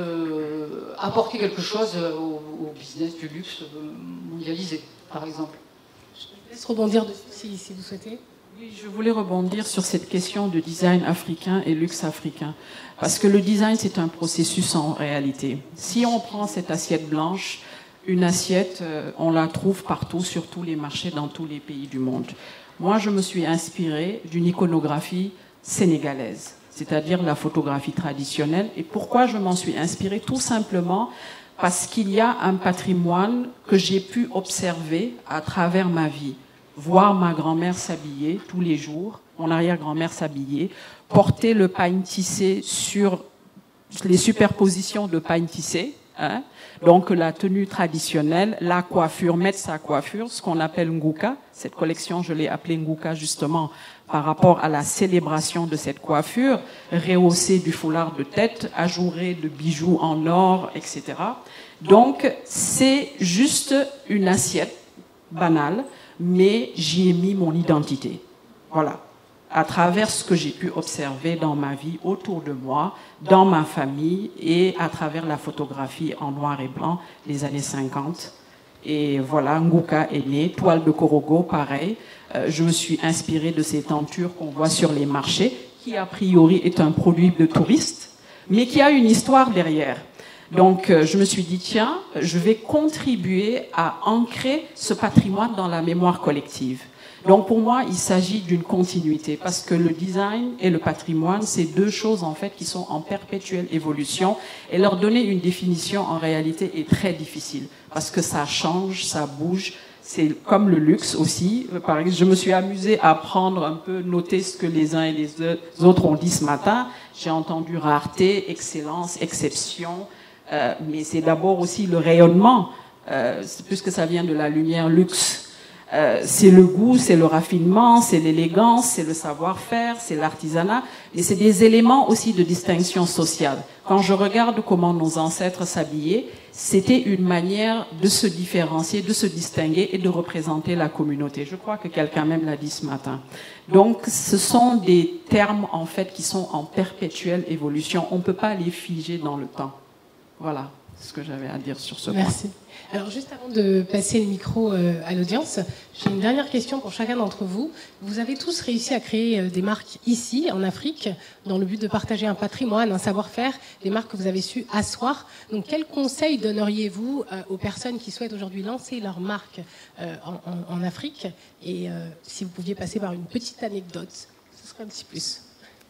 euh, apporter quelque chose au, au business du luxe mondialisé, par exemple. Je vous laisse rebondir dessus si, si vous souhaitez. Oui, je voulais rebondir sur cette question de design africain et luxe africain. Parce que le design, c'est un processus en réalité. Si on prend cette assiette blanche, une assiette, on la trouve partout, sur tous les marchés, dans tous les pays du monde. Moi, je me suis inspirée d'une iconographie sénégalaise, c'est-à-dire la photographie traditionnelle. Et pourquoi je m'en suis inspirée? Tout simplement parce qu'il y a un patrimoine que j'ai pu observer à travers ma vie. Voir ma grand-mère s'habiller tous les jours, mon arrière-grand-mère s'habiller, porter le pagne tissé sur les superpositions de pagne tissé, hein, donc la tenue traditionnelle, la coiffure, mettre sa coiffure, ce qu'on appelle Nguka. Cette collection, je l'ai appelée Nguka justement par rapport à la célébration de cette coiffure, rehaussée du foulard de tête, ajourée de bijoux en or, et cetera. Donc, c'est juste une assiette banale, mais j'y ai mis mon identité. Voilà. À travers ce que j'ai pu observer dans ma vie, autour de moi, dans ma famille, et à travers la photographie en noir et blanc des années cinquante. Et voilà, Nguka est né, toile de Korogo, pareil. Euh, je me suis inspirée de ces tentures qu'on voit sur les marchés, qui a priori est un produit de touriste, mais qui a une histoire derrière. Donc, euh, je me suis dit, tiens, je vais contribuer à ancrer ce patrimoine dans la mémoire collective. Donc, pour moi, il s'agit d'une continuité, parce que le design et le patrimoine, c'est deux choses, en fait, qui sont en perpétuelle évolution, et leur donner une définition, en réalité, est très difficile, parce que ça change, ça bouge. C'est comme le luxe aussi. Par exemple, je me suis amusée à prendre un peu, noter ce que les uns et les autres ont dit ce matin. J'ai entendu rareté, excellence, exception. Euh, mais c'est d'abord aussi le rayonnement, euh, puisque ça vient de la lumière luxe. Euh, c'est le goût, c'est le raffinement, c'est l'élégance, c'est le savoir-faire, c'est l'artisanat, et c'est des éléments aussi de distinction sociale. Quand je regarde comment nos ancêtres s'habillaient, c'était une manière de se différencier, de se distinguer et de représenter la communauté. Je crois que quelqu'un même l'a dit ce matin. Donc, ce sont des termes, en fait, qui sont en perpétuelle évolution. On ne peut pas les figer dans le temps. Voilà ce que j'avais à dire sur ce point. Merci. Alors, juste avant de passer le micro euh, à l'audience, j'ai une dernière question pour chacun d'entre vous. Vous avez tous réussi à créer euh, des marques ici, en Afrique, dans le but de partager un patrimoine, un savoir-faire, des marques que vous avez su asseoir. Donc, quels conseils donneriez-vous euh, aux personnes qui souhaitent aujourd'hui lancer leur marque euh, en, en, en Afrique? Et euh, si vous pouviez passer par une petite anecdote, ce serait un petit plus.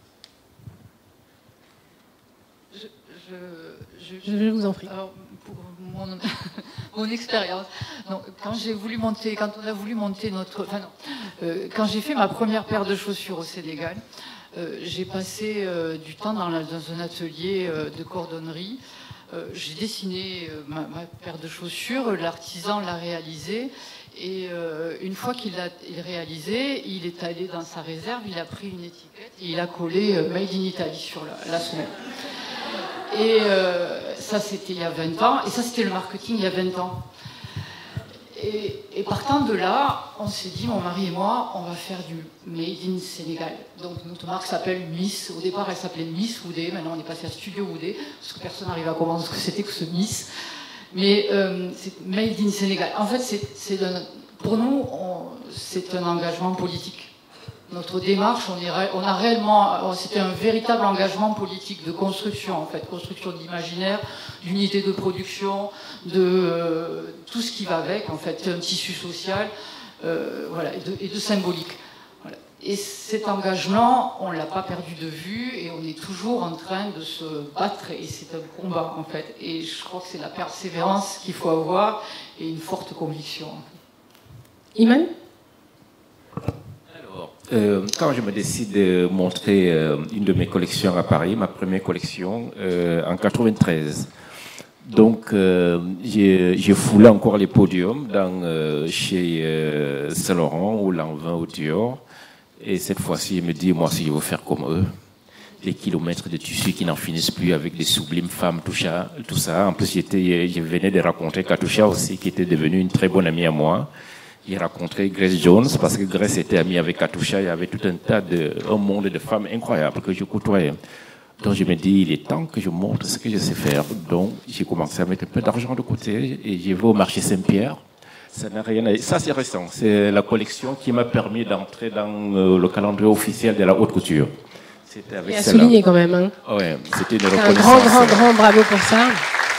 Je, je, je, je vous en prie. Alors, pour mon, mon expérience, non, quand j'ai voulu monter, quand on a voulu monter notre, enfin non, euh, quand j'ai fait ma première paire de chaussures au Sénégal, euh, j'ai passé euh, du temps dans, la, dans un atelier euh, de cordonnerie. Euh, j'ai dessiné euh, ma, ma paire de chaussures, l'artisan l'a réalisée. Et euh, une fois qu'il l'a réalisé, il est allé dans sa réserve, il a pris une étiquette et il a collé euh, Made in Italy sur la, la semelle. Et euh, ça, c'était il y a vingt ans. Et ça, c'était le marketing il y a vingt ans. Et, et partant de là, on s'est dit, mon mari et moi, on va faire du Made in Sénégal. Donc notre marque s'appelle Miss. Au départ, elle s'appelait Miss Woodé. Maintenant, on est passé à Studio Woodé, parce que personne n'arrive à comprendre ce que c'était que ce Miss. Mais euh, c'est Made in Sénégal. En fait, c'est, c'est un, pour nous, on, c'est un engagement politique. Notre démarche, on, est, on a réellement, c'était un véritable engagement politique de construction, en fait, construction d'imaginaire, d'unité de production, de euh, tout ce qui va avec, en fait, un tissu social, euh, voilà, et de, et de symbolique. Voilà. Et cet engagement, on ne l'a pas perdu de vue et on est toujours en train de se battre et c'est un combat en fait. Et je crois que c'est la persévérance qu'il faut avoir et une forte conviction. Iman ? Alors, euh, quand je me décide de montrer euh, une de mes collections à Paris, ma première collection, euh, en quatre-vingt-treize, donc euh, j'ai, j'ai foulé encore les podiums dans, euh, chez euh, Saint-Laurent ou Lanvin ou Dior. Et cette fois-ci, je me dis, moi, si je veux faire comme eux, des kilomètres de tissus qui n'en finissent plus avec des sublimes femmes, tout ça. Tout ça. En plus, j'étais, je venais de rencontrer Katusha aussi, qui était devenue une très bonne amie à moi. J'ai rencontré Grace Jones, parce que Grace était amie avec Katusha. Il y avait tout un tas de, un monde de femmes incroyables que je côtoyais. Donc, je me dis, il est temps que je montre ce que je sais faire. Donc, j'ai commencé à mettre un peu d'argent de côté et j'ai vais au marché Saint-Pierre. Ça n'a rien à... Ça, c'est récent. C'est la collection qui m'a permis d'entrer dans euh, le calendrier officiel de la haute couture. C'était avec et à souligner quand même. Hein. Ouais, c'était une c'est reconnaissance. Un grand, grand, grand bravo pour ça.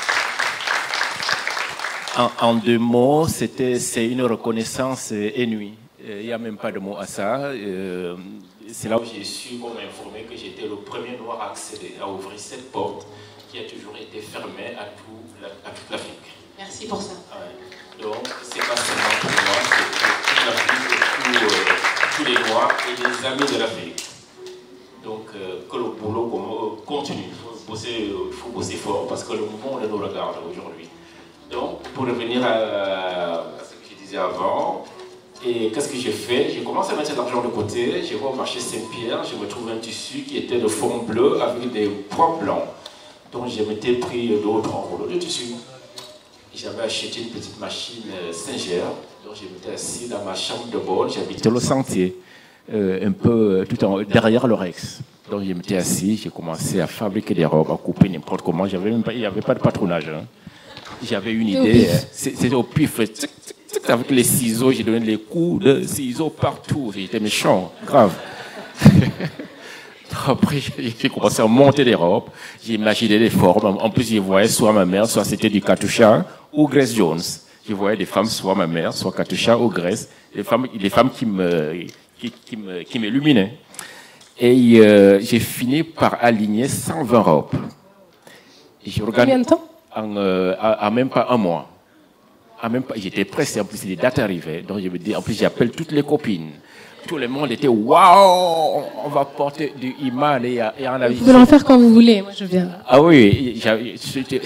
En, en deux mots, c'était, c'est une reconnaissance inouïe. Il n'y a même pas de mot à ça. Euh, c'est là où j'ai su, qu'on m'a informé que j'étais le premier noir à accéder, à ouvrir cette porte qui a toujours été fermée à, tout la, à toute l'Afrique. Merci pour ça. Ouais. Donc, c'est pas seulement pour moi, c'est pour toute l'Afrique, pour euh, tous les Noirs et les amis de l'Afrique. Donc, euh, que le boulot continue. Il faut bosser, il faut bosser fort parce que le monde nous regarde aujourd'hui. Donc, pour revenir à, à ce que je disais avant, et qu'est-ce que j'ai fait? J'ai commencé à mettre de l'argent de côté, j'ai vais au marché Saint-Pierre, je me trouve un tissu qui était de fond bleu avec des points blancs. Donc, je m'étais pris d'autres enrouleaux de tissu. J'avais acheté une petite machine Singer, donc je m'étais assis dans ma chambre de bonne, j'habitais le Sentier, euh, un peu tout en, derrière le Rex. Donc je m'étais assis, j'ai commencé à fabriquer des robes, à couper n'importe comment. J'avais même pas, il n'y avait pas de patronage. Hein. J'avais une idée, c'était au pif, avec les ciseaux, j'ai donné les coups de ciseaux partout. J'étais méchant, grave. Après, j'ai commencé à monter des robes, j'ai imaginé des formes. En plus, je voyais soit ma mère, soit c'était du Katusha ou Grace Jones. Je voyais des femmes, soit ma mère, soit Katusha ou Grace, des femmes, des femmes qui me, qui, qui me, qui m'illuminaient. Et euh, j'ai fini par aligner cent vingt robes. Et j'ai regardé combien de temps? En, euh, à, à même pas un mois. À même pas, j'étais pressé. En plus, les dates arrivaient. Donc, je me dis, en plus, j'appelle toutes les copines. Tout le monde était waouh, on va porter du Iman et, et en Vous pouvez en faire quand vous voulez, moi je viens. Ah oui, c'était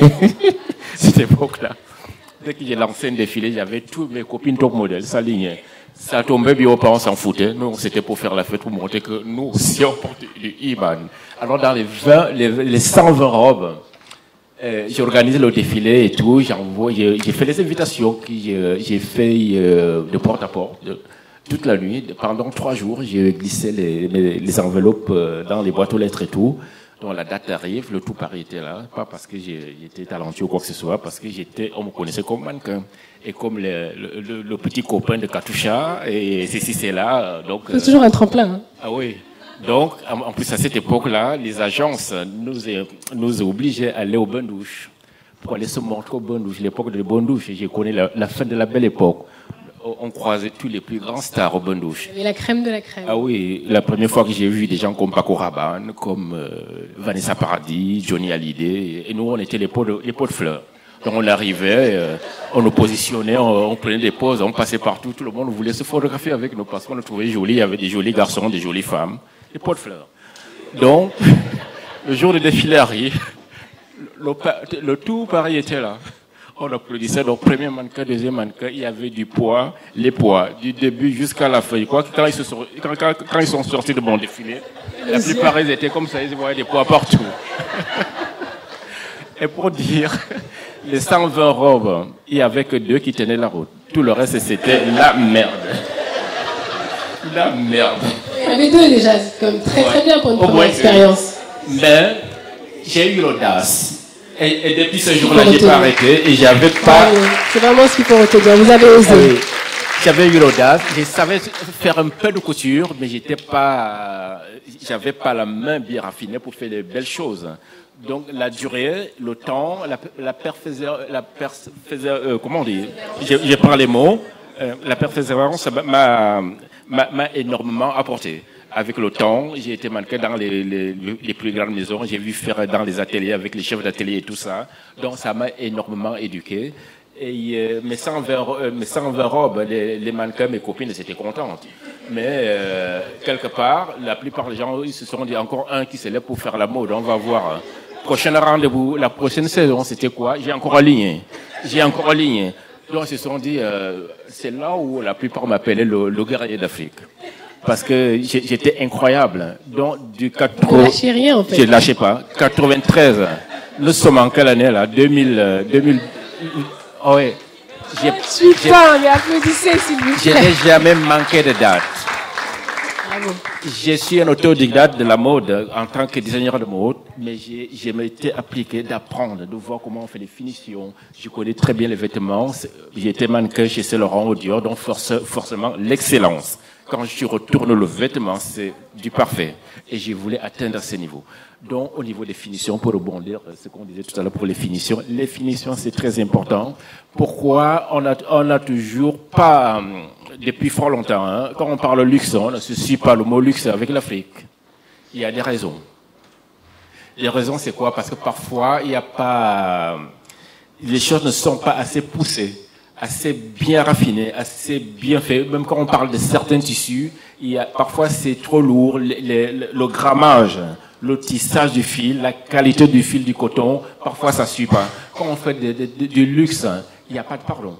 cette époque-là. Dès que j'ai lancé un défilé, j'avais toutes mes copines top modèles s'alignaient. Ça tombait bien, aux parents s'en foutaient. Nous, c'était pour faire la fête, pour montrer que nous aussi on portait du Iman. Alors dans les vingt, les, les cent vingt robes, euh, j'ai organisé le défilé et tout. J'envoie, j'ai, j'ai fait les invitations, j'ai, j'ai fait euh, de porte à porte. De, Toute la nuit, pendant trois jours, j'ai glissé les, les, les enveloppes dans les boîtes aux lettres et tout. Donc la date arrive, le tout Paris était là, pas parce que j'étais talentueux ou quoi que ce soit, parce que j'étais, on me connaissait comme mannequin. Et comme le, le, le petit copain de Katusha, et ceci, c'est là. Donc, c'est toujours un tremplin. Hein. Ah oui. Donc, en plus, à cette époque-là, les agences nous, nous obligeaient à aller au bain douche. Pour aller se montrer au bain douche, l'époque de bain douche. J'ai connu la, la fin de la belle époque. On croisait tous les plus grands stars au bain douche. Et la crème de la crème. Ah oui, la première fois que j'ai vu des gens comme Paco Rabanne, comme euh, Vanessa Paradis, Johnny Hallyday, et nous on était les pots de, les pots de fleurs. Donc on arrivait, euh, on nous positionnait, on, on prenait des poses, on passait partout, tout le monde voulait se photographier avec nous parce qu'on nous trouvait jolis, il y avait des jolis garçons, des jolies femmes, des pots de fleurs. Donc, le jour du défilé arrive, le, le, le tout Paris était là. On applaudissait, donc premier mannequin, deuxième mannequin, il y avait du poids, les poids, du début jusqu'à la fin. Je crois que quand ils, se sont, quand, quand, quand ils sont sortis de mon défilé, la plupart ils étaient comme ça, ils voyaient des poids partout. Et pour dire, les cent vingt robes, il n'y avait que deux qui tenaient la route. Tout le reste, c'était la merde. La merde. Il y en avait deux déjà, c'est comme très très bien pour une première expérience. Mais j'ai eu l'audace. Et, et depuis ce jour-là, j'ai pas arrêté et j'avais pas... Oui, c'est vraiment ce qu'il faut retenir. Vous avez osé. Oui. J'avais eu l'audace. Je savais faire un peu de couture, mais j'étais pas... J'avais pas la main bien raffinée pour faire de belles choses. Donc la durée, le temps, la, la persévérance... La persévérance euh, comment on dit? J'ai, j'ai parlé les mots. Euh, la persévérance m'a, m'a énormément apporté. Avec le temps, j'ai été mannequin dans les, les, les plus grandes maisons, j'ai vu faire dans les ateliers avec les chefs d'atelier et tout ça. Donc ça m'a énormément éduqué. Et euh, mes cent vingt, euh, mes cent vingt robes, les, les mannequins, mes copines, elles étaient contentes. Mais euh, quelque part, la plupart des gens, ils se sont dit encore un qui se lève pour faire la mode. On va voir. Prochain rendez-vous, la prochaine saison, c'était quoi? J'ai encore aligné. J'ai encore aligné. Donc ils se sont dit, euh, c'est là où la plupart m'appelaient le, le guerrier d'Afrique. Parce que j'étais incroyable. Donc, du quatre... Vous ne lâchez rien, en fait. Je ne lâchais pas. quatre-vingt-treize. Nous sommes en quelle année, là? deux mille... deux mille... Oh, ouais. Putain, mais applaudissez, s'il vous plaît. Je n'ai jamais manqué de date. Bravo. Je suis un autodidacte de la mode en tant que designer de mode, mais j'ai été appliqué d'apprendre, de voir comment on fait les finitions. Je connais très bien les vêtements. J'ai été mannequin chez Saint Laurent au Dior, donc force, forcément l'excellence. Quand je retourne le vêtement, c'est du parfait. Et je voulais atteindre ce niveau. Donc, au niveau des finitions, pour rebondir, ce qu'on disait tout à l'heure pour les finitions, les finitions, c'est très important. Pourquoi on a, on a toujours pas, depuis fort longtemps, hein, quand on parle luxe, on n'associe pas le mot luxe avec l'Afrique. Il y a des raisons. Les raisons, c'est quoi? Parce que parfois, il n'y a pas, les choses ne sont pas assez poussées, assez bien raffiné, assez bien fait. Même quand on parle de certains tissus, il y a, parfois c'est trop lourd, le, le, le grammage, le tissage du fil, la qualité du fil du coton, parfois ça ne suit pas. Quand on fait de, de, de, du luxe, il n'y a pas de pardon.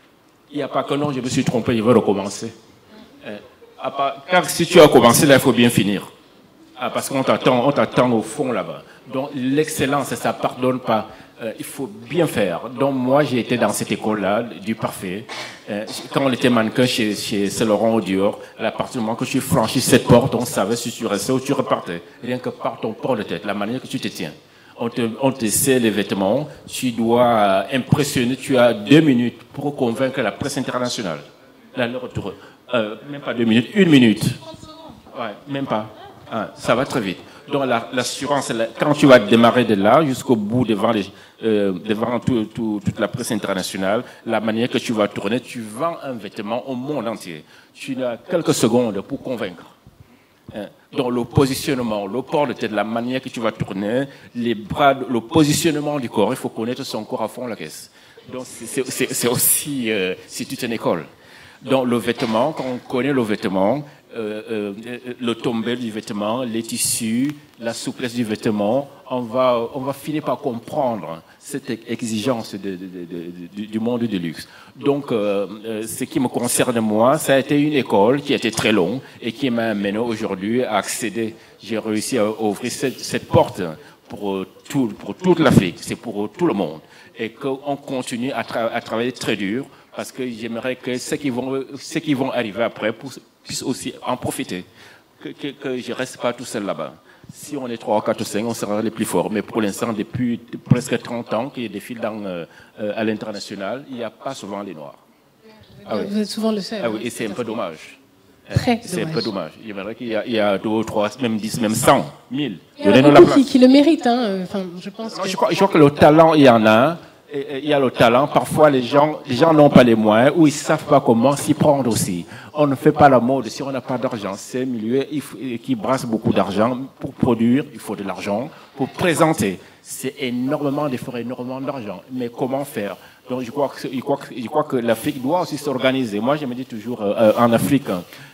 Il n'y a pas que non, je me suis trompé, je vais recommencer. Euh, à part, car si tu as commencé, là, il faut bien finir. Ah, parce qu'on t'attend, on t'attend au fond là-bas. Donc l'excellence, ça ne pardonne pas. Euh, il faut bien faire. Donc moi, j'ai été dans cette école-là, du parfait. Euh, quand on était mannequin chez, chez Saint Laurent au Dior, à partir du moment que tu franchis cette porte, on savait si tu restais ou tu repartais. Rien que par ton port de tête, la manière que tu te tiens. On te, on te sait les vêtements, tu dois impressionner, tu as deux minutes pour convaincre la presse internationale. Là, le retour, euh, même pas deux minutes, une minute. Ouais, même pas. Ah, ça va très vite. Donc l'assurance, la, quand tu vas démarrer de là jusqu'au bout devant, les, euh, devant tout, tout, toute la presse internationale, la manière que tu vas tourner, tu vends un vêtement au monde entier. Tu as quelques secondes pour convaincre. Hein. Donc le positionnement, le port de tête, la manière que tu vas tourner, les bras, le positionnement du corps, il faut connaître son corps à fond la caisse. Donc c'est aussi, euh, c'est toute une école. Donc le vêtement, quand on connaît le vêtement, Euh, euh, le tombé du vêtement, les tissus, la souplesse du vêtement, on va, on va finir par comprendre cette exigence de, de, de, de, du monde du luxe. Donc, euh, euh, ce qui me concerne moi, ça a été une école qui a été très longue et qui m'a amené aujourd'hui à accéder. J'ai réussi à ouvrir cette, cette porte pour, tout, pour toute l'Afrique, c'est pour tout le monde. Et qu'on continue à, tra à travailler très dur parce que j'aimerais que ceux qui vont, ceux qui vont arriver après pour, puissent aussi en profiter, que, que, que je ne reste pas tout seul là-bas. Si on est trois, quatre, cinq, on sera les plus forts. Mais pour l'instant, depuis presque trente ans qu'il y a des fils dans, euh, à l'international, il n'y a pas souvent les Noirs. Ah oui. Vous êtes souvent le seul. Ah oui, et c'est un peu dommage. Très C'est dommage. un peu dommage. J'aimerais qu'il y, y a deux, trois, même dix, même cent, mille. Il y en a beaucoup qui, qui le méritent. Hein. Enfin, je pense non, que... je, crois, je crois que le talent, il y en a. Et, il y a le talent. Parfois, les gens les gens n'ont pas les moyens ou ils ne savent pas comment s'y prendre aussi. On ne fait pas la mode si on n'a pas d'argent. C'est un milieu qui brasse beaucoup d'argent. Pour produire, il faut de l'argent. Pour présenter, c'est énormément d'efforts, énormément d'argent. Mais comment faire? Donc, je crois que, je crois que, je crois que l'Afrique doit aussi s'organiser. Moi, je me dis toujours, euh, en Afrique,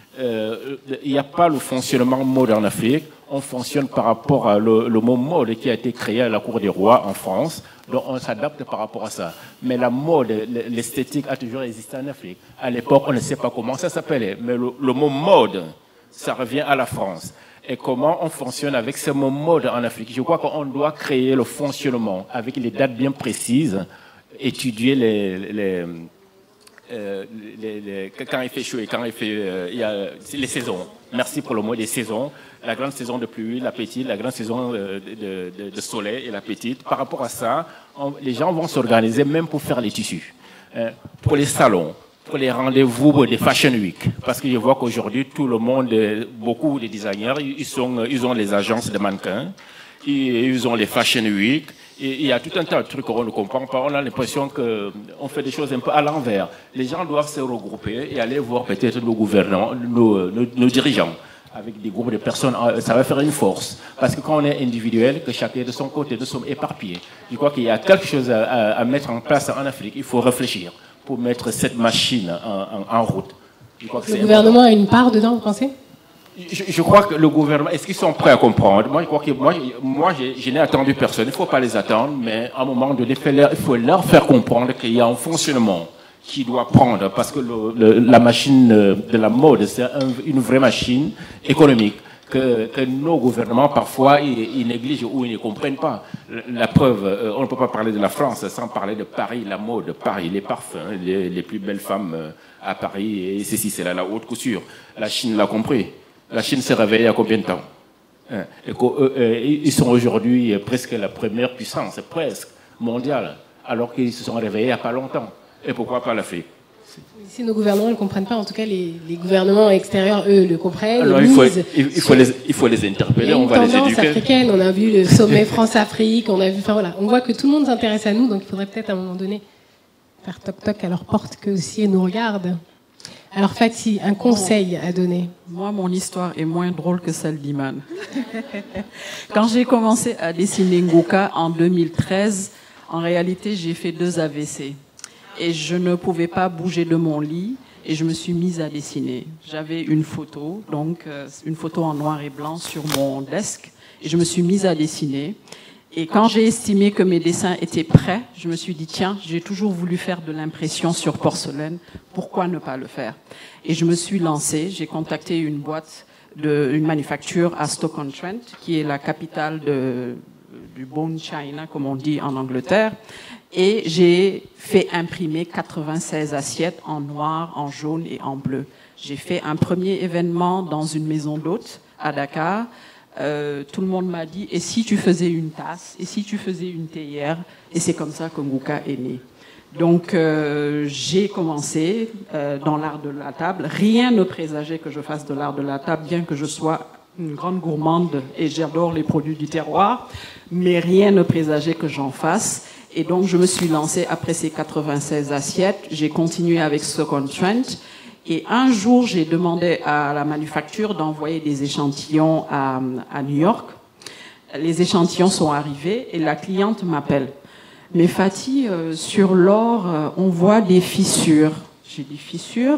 euh, il n'y a pas le fonctionnement mode en Afrique. On fonctionne par rapport à le, le mot mode qui a été créé à la Cour des Rois en France. Donc on s'adapte par rapport à ça. Mais la mode, l'esthétique a toujours existé en Afrique. À l'époque, on ne sait pas comment ça s'appelait. Mais le, le mot mode, ça revient à la France. Et comment on fonctionne avec ce mot mode en Afrique? Je crois qu'on doit créer le fonctionnement avec les dates bien précises, étudier les... les Euh, les, les, quand il fait chaud et quand il fait euh, il y a les saisons. Merci pour le mot des saisons. La grande saison de pluie, la petite, la grande saison de, de, de, de soleil et la petite. Par rapport à ça, on, les gens vont s'organiser même pour faire les tissus. Euh, pour les salons, pour les rendez-vous des Fashion Week. Parce que je vois qu'aujourd'hui, tout le monde, beaucoup de designers, ils, sont, ils ont les agences de mannequins. ils ont les Fashion Week. Et il y a tout un tas de trucs qu'on ne comprend pas. On a l'impression qu'on fait des choses un peu à l'envers. Les gens doivent se regrouper et aller voir peut-être nos gouvernants, nos, nos, nos dirigeants, avec des groupes de personnes. Ça va faire une force. Parce que quand on est individuel, que chacun de son côté, nous sommes éparpillés. Je crois qu'il y a quelque chose à, à, à mettre en place en Afrique. Il faut réfléchir pour mettre cette machine en, en, en route. Je crois que le gouvernement important. A une part dedans, vous pensez ? Je, je crois que le gouvernement, est-ce qu'ils sont prêts à comprendre? Moi, je crois que moi, moi je, je n'ai attendu personne. Il ne faut pas les attendre, mais à un moment donné, il faut leur faire comprendre qu'il y a un fonctionnement qui doit prendre, parce que le, le, la machine de la mode, c'est un, une vraie machine économique que, que nos gouvernements, parfois, ils, ils négligent ou ils ne comprennent pas. La preuve, on ne peut pas parler de la France sans parler de Paris, la mode, Paris, les parfums, les, les plus belles femmes à Paris, et ceci, c'est là, la haute couture. La Chine l'a compris. La Chine s'est réveillée il y a combien de temps? Et ils sont aujourd'hui presque la première puissance, presque mondiale, alors qu'ils se sont réveillés il n'y a pas longtemps. Et pourquoi pas l'Afrique? Si nos gouvernements ne le comprennent pas, en tout cas les, les gouvernements extérieurs, eux, le comprennent. Alors, il, faut, il, il, faut les, il faut les interpeller, on va les éduquer. Il y a une tendance africaine, on a vu le sommet France-Afrique, on a vu, enfin voilà, on voit que tout le monde s'intéresse à nous, donc il faudrait peut-être à un moment donné faire toc-toc à leur porte, qu'eux aussi ils nous regardent. Alors Fatih, un conseil à donner? Moi, mon histoire est moins drôle que celle d'Iman. Quand j'ai commencé à dessiner Ngouka en deux mille treize, en réalité, j'ai fait deux A V C. Et je ne pouvais pas bouger de mon lit et je me suis mise à dessiner. J'avais une photo, donc euh, une photo en noir et blanc sur mon desk et je me suis mise à dessiner. Et quand j'ai estimé que mes dessins étaient prêts, je me suis dit, tiens, j'ai toujours voulu faire de l'impression sur porcelaine, pourquoi ne pas le faire? Et je me suis lancée, j'ai contacté une boîte, de, une manufacture à Stoke-on-Trent, qui est la capitale de, du Bone China, comme on dit en Angleterre, et j'ai fait imprimer quatre-vingt-seize assiettes en noir, en jaune et en bleu. J'ai fait un premier événement dans une maison d'hôtes à Dakar. Euh, tout le monde m'a dit, et si tu faisais une tasse, et si tu faisais une théière, et c'est comme ça que Ngouka est né. Donc euh, j'ai commencé euh, dans l'art de la table. Rien ne présageait que je fasse de l'art de la table, bien que je sois une grande gourmande et j'adore les produits du terroir, mais rien ne présageait que j'en fasse. Et donc je me suis lancée après ces quatre-vingt-seize assiettes. J'ai continué avec Stoke-on-Trent. Et un jour, j'ai demandé à la manufacture d'envoyer des échantillons à, à New York. Les échantillons sont arrivés et la cliente m'appelle. Mais Fatih, euh, sur l'or, euh, on voit des fissures. J'ai dit, fissures?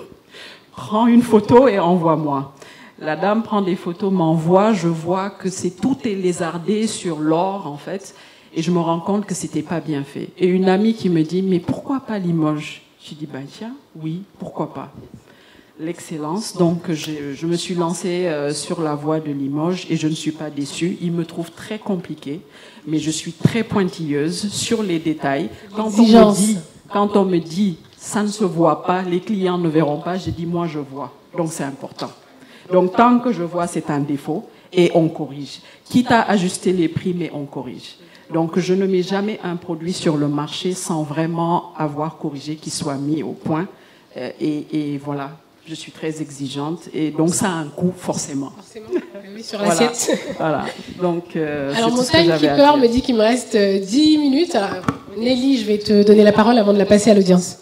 Prends une photo et envoie-moi. La dame prend des photos, m'envoie. Je vois que c'est tout est lézardé sur l'or, en fait. Et je me rends compte que c'était pas bien fait. Et une amie qui me dit, mais pourquoi pas Limoges? J'ai dit, ben tiens, oui, pourquoi pas. L'excellence, donc je, je me suis lancée euh, sur la voie de Limoges et je ne suis pas déçue. Il me trouve très compliqué, mais je suis très pointilleuse sur les détails. Quand on me dit, quand on me dit, ça ne se voit pas, les clients ne verront pas, j'ai dit, moi je vois. Donc c'est important. Donc tant que je vois, c'est un défaut et on corrige. Quitte à ajuster les prix, mais on corrige. Donc, je ne mets jamais un produit sur le marché sans vraiment avoir corrigé, qu'il soit mis au point. Euh, et, et voilà, je suis très exigeante. Et donc, ça a un coût, forcément. Forcément, oui, sur l'assiette. Voilà. voilà. Donc, euh, alors, mon timekeeper me dit qu'il me reste dix minutes. Alors, Nelly, je vais te donner la parole avant de la passer à l'audience.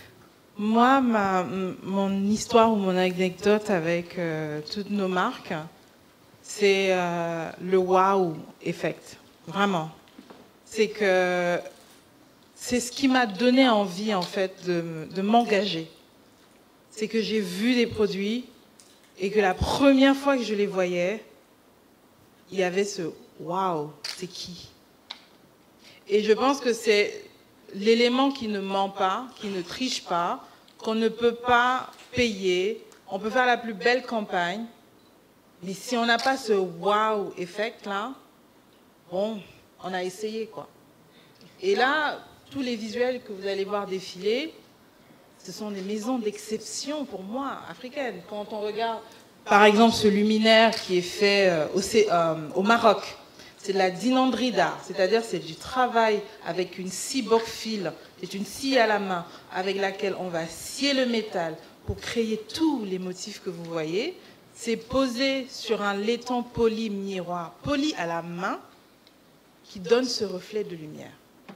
Moi, ma, mon histoire ou mon anecdote avec euh, toutes nos marques, c'est euh, le wow effect. Vraiment. C'est que c'est ce qui m'a donné envie, en fait, de, de m'engager. C'est que j'ai vu des produits et que la première fois que je les voyais, il y avait ce « waouh, c'est qui ?» Et je pense que c'est l'élément qui ne ment pas, qui ne triche pas, qu'on ne peut pas payer. On peut faire la plus belle campagne, mais si on n'a pas ce « wow effect-là », bon... on a essayé, quoi. Et là, tous les visuels que vous allez voir défiler, ce sont des maisons d'exception, pour moi, africaines. Quand on regarde, par exemple, ce luminaire qui est fait euh, au, euh, au Maroc, c'est de la dinanderie d'art, c'est-à-dire c'est du travail avec une scie boc-fil, c'est une scie à la main, avec laquelle on va scier le métal pour créer tous les motifs que vous voyez. c'est posé sur un laiton poli miroir, poli à la main, qui donne ce reflet de lumière.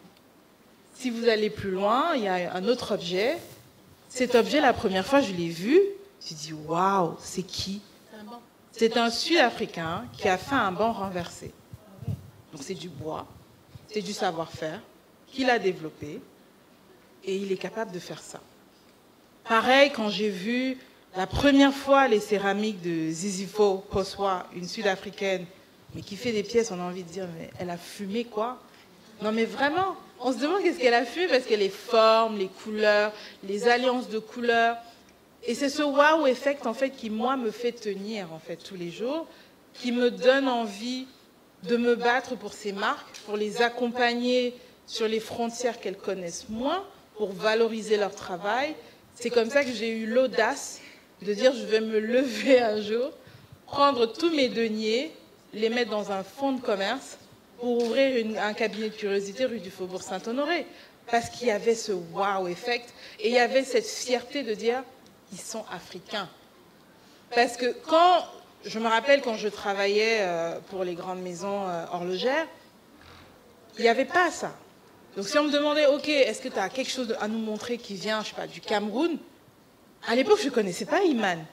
Si vous allez plus loin, il y a un autre objet. Cet objet, la première fois, je l'ai vu, j'ai dit « Waouh, c'est qui ?» C'est un Sud-Africain qui a fait un banc renversé. Donc c'est du bois, c'est du savoir-faire qu'il a développé et il est capable de faire ça. Pareil, quand j'ai vu la première fois les céramiques de Zizifo Poswa, une Sud-Africaine, mais qui fait des pièces, on a envie de dire, mais elle a fumé quoi? Non mais vraiment, on se demande qu'est-ce qu'elle a fumé parce que les formes, les couleurs, les alliances de couleurs, et c'est ce wow effect en fait qui moi me fait tenir en fait tous les jours, qui me donne envie de me battre pour ces marques, pour les accompagner sur les frontières qu'elles connaissent moins, pour valoriser leur travail. C'est comme ça que j'ai eu l'audace de dire je vais me lever un jour, prendre tous mes deniers, les mettre dans un fonds de commerce pour ouvrir une, un cabinet de curiosité rue du Faubourg Saint-Honoré. Parce qu'il y avait ce wow effect et il y avait cette fierté de dire ils sont africains. Parce que quand, je me rappelle quand je travaillais pour les grandes maisons horlogères, il n'y avait pas ça. Donc si on me demandait, ok, est-ce que tu as quelque chose à nous montrer qui vient, je sais pas, du Cameroun, à l'époque je ne connaissais pas Iman.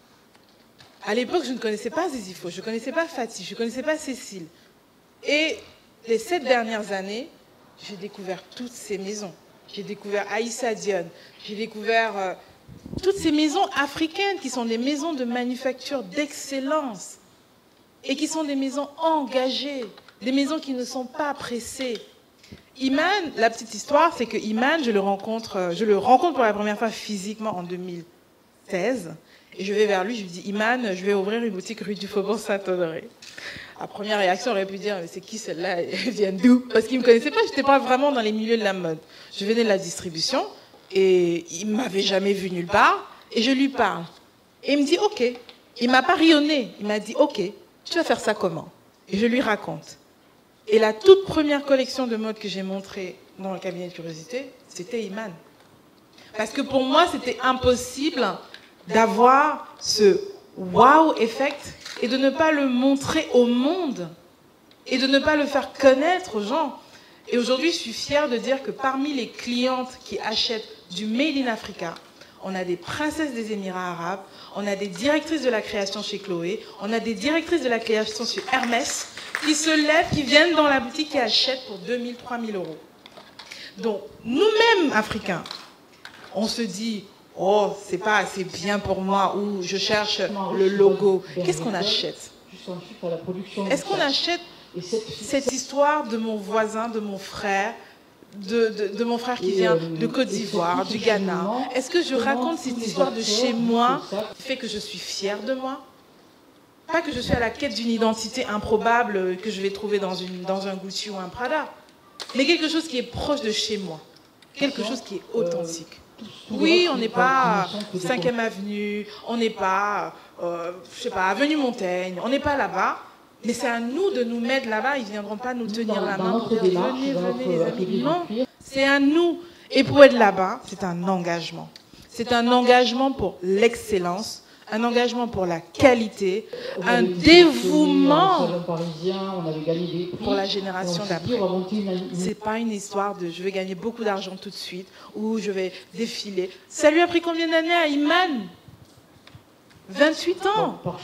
À l'époque je ne connaissais pas Zizifo, je ne connaissais pas Fatih, je ne connaissais pas Cécile. Et les sept dernières années, j'ai découvert toutes ces maisons. J'ai découvert Aïssa Dione, j'ai découvert euh, toutes ces maisons africaines qui sont des maisons de manufacture d'excellence et qui sont des maisons engagées, des maisons qui ne sont pas pressées. Iman, la petite histoire, c'est que Iman, je le rencontre, je le rencontre pour la première fois physiquement en deux mille seize. Et je vais vers lui, je lui dis, Iman, je vais ouvrir une boutique rue du Faubourg Saint-Honoré. La première réaction, on aurait pu dire, mais c'est qui celle-là? Elle vient d'où? Parce qu'il ne me connaissait pas, je n'étais pas vraiment dans les milieux de la mode. Je venais de la distribution et il ne m'avait jamais vu nulle part. Et je lui parle. Et il me dit, OK. Il ne m'a pas rayonné. Il m'a dit, OK, tu vas faire ça comment? Et je lui raconte. Et la toute première collection de mode que j'ai montrée dans le cabinet de curiosité, c'était Iman. Parce que pour moi, c'était impossible d'avoir ce wow effect et de ne pas le montrer au monde et de ne pas le faire connaître aux gens. Et aujourd'hui, je suis fière de dire que parmi les clientes qui achètent du Made in Africa, on a des princesses des Émirats arabes, on a des directrices de la création chez Chloé, on a des directrices de la création chez Hermès, qui se lèvent, qui viennent dans la boutique et achètent pour deux mille, trois mille euros. Donc, nous-mêmes, Africains, on se dit, oh, c'est pas assez bien pour moi, ou je cherche le logo. Qu'est-ce qu'on achète? Est-ce qu'on achète cette histoire de mon voisin, de mon frère, de, de, de mon frère qui vient de Côte d'Ivoire, du Ghana? Est-ce que je raconte cette histoire de chez moi qui fait que je suis fière de moi? Pas que je suis à la quête d'une identité improbable que je vais trouver dans, une, dans un Gucci ou un Prada, mais quelque chose qui est proche de chez moi, quelque chose qui est authentique. Oui, on n'est pas cinquième avenue, on n'est pas, euh, je sais pas, avenue Montaigne, on n'est pas là-bas, mais c'est à nous de nous mettre là-bas, ils ne viendront pas nous tenir la main pour dire venez, venez les amis. Non, c'est à nous. Et pour être là-bas, c'est un engagement. C'est un engagement pour l'excellence, un engagement pour la qualité, un dévouement pour la génération d'après. Ce n'est pas une histoire de je vais gagner beaucoup d'argent tout de suite ou je vais défiler. Ça lui a pris combien d'années à Iman? vingt-huit ans. Donc,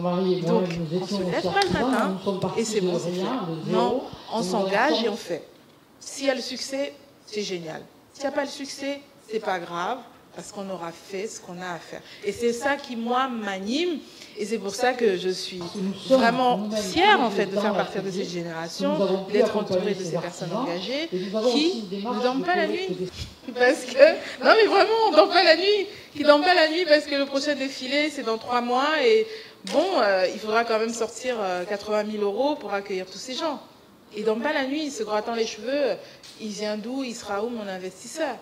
on se lève pas le matin et c'est bon, c'est fait. Non, on s'engage et on fait. S'il y a le succès, c'est génial. S'il n'y a pas le succès, c'est pas grave. Parce qu'on aura fait ce qu'on a à faire. Et c'est ça qui, moi, m'anime. Et c'est pour ça que je suis vraiment fière, en fait, de faire partie de cette génération, d'être entourée de ces personnes engagées qui ne dorment pas la nuit. Parce que, non, mais vraiment, on ne dort pas la nuit. Qui ne dorment pas la nuit parce que le prochain défilé, c'est dans trois mois. Et bon, euh, il faudra quand même sortir euh, quatre-vingt mille euros pour accueillir tous ces gens. Ils ne dorment pas la nuit, ils se grattant les cheveux. Il vient d'où? Il sera où, mon investisseur?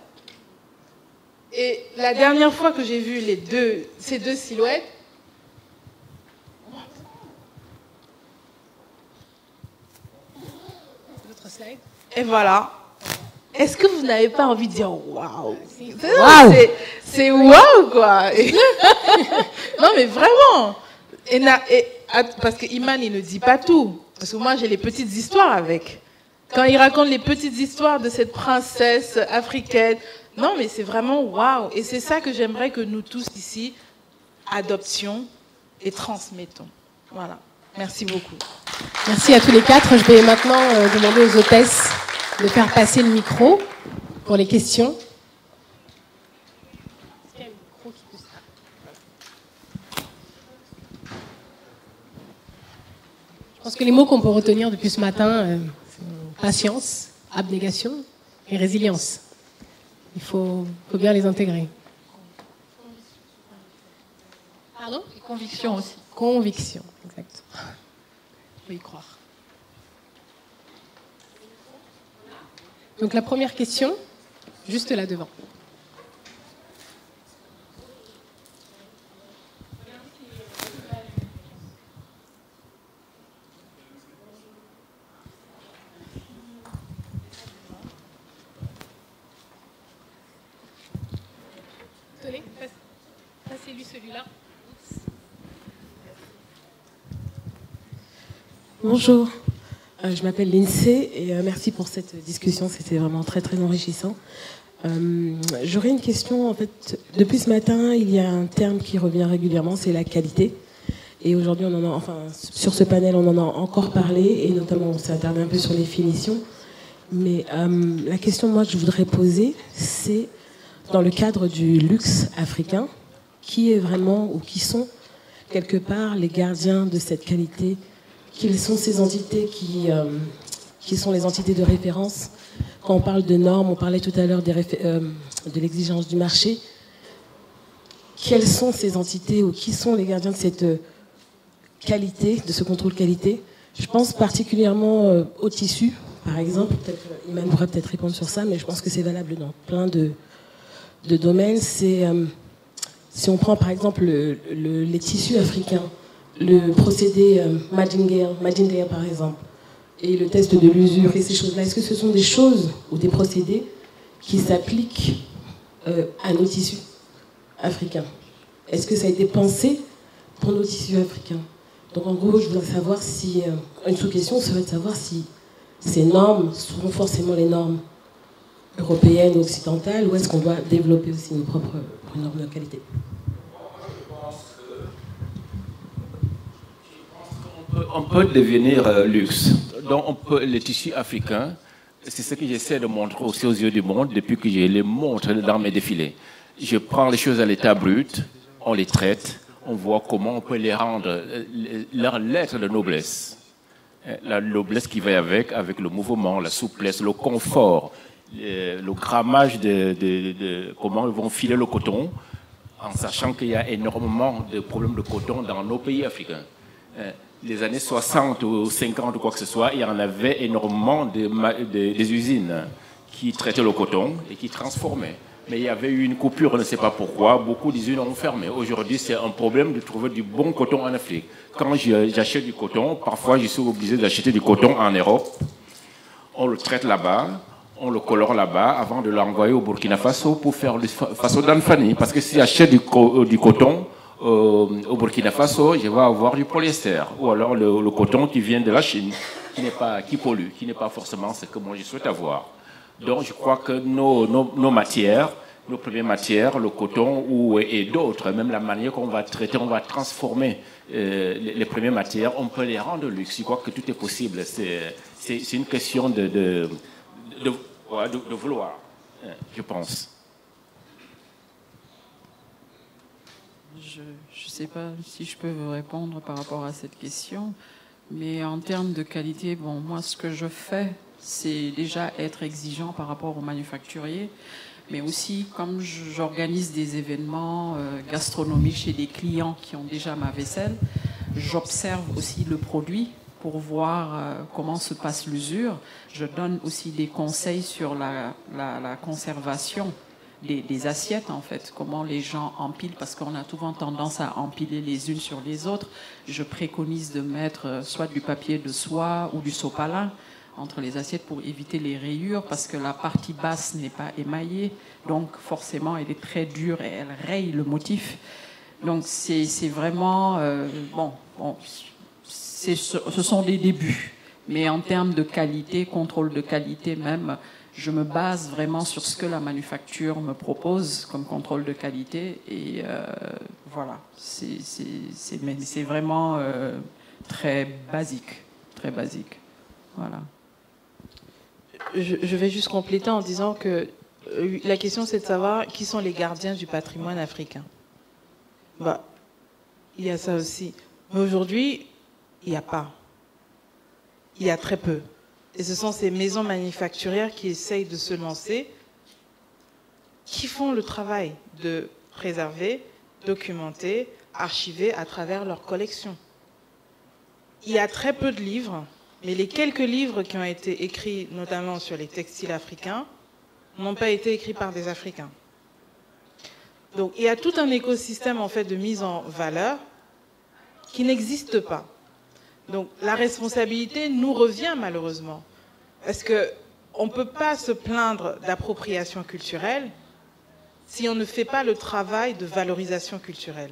Et la dernière fois que j'ai vu les deux, ces deux silhouettes, L'autre slide. Et voilà. Est-ce que vous n'avez pas envie de dire waouh? Wow. C'est waouh quoi. Et non mais vraiment. Et, na, et parce que Iman, il ne dit pas tout. Parce que moi, j'ai les petites histoires avec. Quand il raconte les petites histoires de cette princesse africaine, non, mais c'est vraiment waouh. Et c'est ça que j'aimerais que nous tous ici adoptions et transmettons. Voilà. Merci beaucoup. Merci à tous les quatre. Je vais maintenant euh, demander aux hôtesses de faire passer le micro pour les questions. Je pense que les mots qu'on peut retenir depuis ce matin, euh, c'est patience, abnégation et résilience. Il faut, faut bien les intégrer. Pardon ? Et conviction aussi. Conviction, exactement. Il faut y croire. Donc la première question, juste là devant. Tenez, passez-lui celui-là. Bonjour, euh, je m'appelle Lindsay et euh, merci pour cette discussion, c'était vraiment très très enrichissant. Euh, J'aurais une question, en fait, depuis ce matin, il y a un terme qui revient régulièrement, c'est la qualité. Et aujourd'hui, on en a, enfin, sur ce panel, on en a encore parlé et notamment on s'est attardé un peu sur les finitions. Mais euh, la question, moi, que je voudrais poser, c'est dans le cadre du luxe africain, qui est vraiment ou qui sont quelque part les gardiens de cette qualité? Quelles sont ces entités qui, euh, qui sont les entités de référence? Quand on parle de normes, on parlait tout à l'heure des réfé- euh, de l'exigence du marché. Quelles sont ces entités ou qui sont les gardiens de cette qualité, de ce contrôle qualité? Je pense particulièrement euh, au tissu, par exemple. Peut-être, Iman pourra peut-être répondre sur ça, mais je pense que c'est valable dans plein de, de domaines. C'est, euh, si on prend par exemple le, le, les tissus africains, le procédé euh, Madingale, Madingale par exemple, et le test de l'usure et ces choses-là, est-ce que ce sont des choses ou des procédés qui s'appliquent euh, à nos tissus africains? Est-ce que ça a été pensé pour nos tissus africains? Donc en gros, je voudrais savoir si, euh, une sous-question serait de savoir si ces normes sont forcément les normes européennes ou occidentales, ou est-ce qu'on doit développer aussi nos propres normes de qualité? On peut devenir euh, luxe. Donc, on peut, les tissus africains, c'est ce que j'essaie de montrer aussi aux yeux du monde depuis que je les montre dans mes défilés. Je prends les choses à l'état brut, on les traite, on voit comment on peut les rendre, leur lettre de noblesse. La noblesse qui va avec, avec le mouvement, la souplesse, le confort, le, le grammage de, de, de comment ils vont filer le coton, en sachant qu'il y a énormément de problèmes de coton dans nos pays africains. Les années soixante ou cinquante ou quoi que ce soit, il y en avait énormément de, de, des usines qui traitaient le coton et qui transformaient. Mais il y avait eu une coupure, on ne sait pas pourquoi, beaucoup d'usines ont fermé. Aujourd'hui, c'est un problème de trouver du bon coton en Afrique. Quand j'achète du coton, parfois je suis obligé d'acheter du coton en Europe. On le traite là-bas, on le colore là-bas avant de l'envoyer au Burkina Faso pour faire le Faso d'Anfani. Parce que si j'achète du, co du coton, Euh, au Burkina Faso, je vais avoir du polyester, ou alors le, le coton qui vient de la Chine, qui n'est pas, qui pollue, qui n'est pas forcément ce que moi je souhaite avoir. Donc je crois que nos, nos, nos matières, nos premières matières, le coton ou, et d'autres, même la manière qu'on va traiter, on va transformer euh, les, les premières matières, on peut les rendre luxe. Je crois que tout est possible. C'est une question de, de, de, de, de vouloir, je pense. Je ne sais pas si je peux vous répondre par rapport à cette question, mais en termes de qualité, bon, moi, ce que je fais, c'est déjà être exigeant par rapport aux manufacturiers, mais aussi, comme j'organise des événements euh, gastronomiques chez des clients qui ont déjà ma vaisselle, j'observe aussi le produit pour voir euh, comment se passe l'usure. Je donne aussi des conseils sur la, la, la conservation Des, des assiettes, en fait, comment les gens empilent, parce qu'on a souvent tendance à empiler les unes sur les autres. Je préconise de mettre soit du papier de soie ou du sopalin entre les assiettes pour éviter les rayures, parce que la partie basse n'est pas émaillée, donc forcément elle est très dure et elle raye le motif. Donc c'est vraiment... Euh, bon, bon ce sont des débuts. Mais en termes de qualité, contrôle de qualité même, je me base vraiment sur ce que la manufacture me propose comme contrôle de qualité. Et euh, voilà, c'est vraiment euh, très basique. Très basique. Voilà. Je, je vais juste compléter en disant que euh, la question, c'est de savoir qui sont les gardiens du patrimoine africain. Bah, il y a ça aussi. Mais aujourd'hui, il n'y a pas. Il y a très peu. Et ce sont ces maisons manufacturières qui essayent de se lancer, qui font le travail de préserver, documenter, archiver à travers leurs collections. Il y a très peu de livres, mais les quelques livres qui ont été écrits, notamment sur les textiles africains, n'ont pas été écrits par des Africains. Donc il y a tout un écosystème en fait de mise en valeur qui n'existe pas. Donc la responsabilité nous revient malheureusement, parce qu'on ne peut pas se plaindre d'appropriation culturelle si on ne fait pas le travail de valorisation culturelle.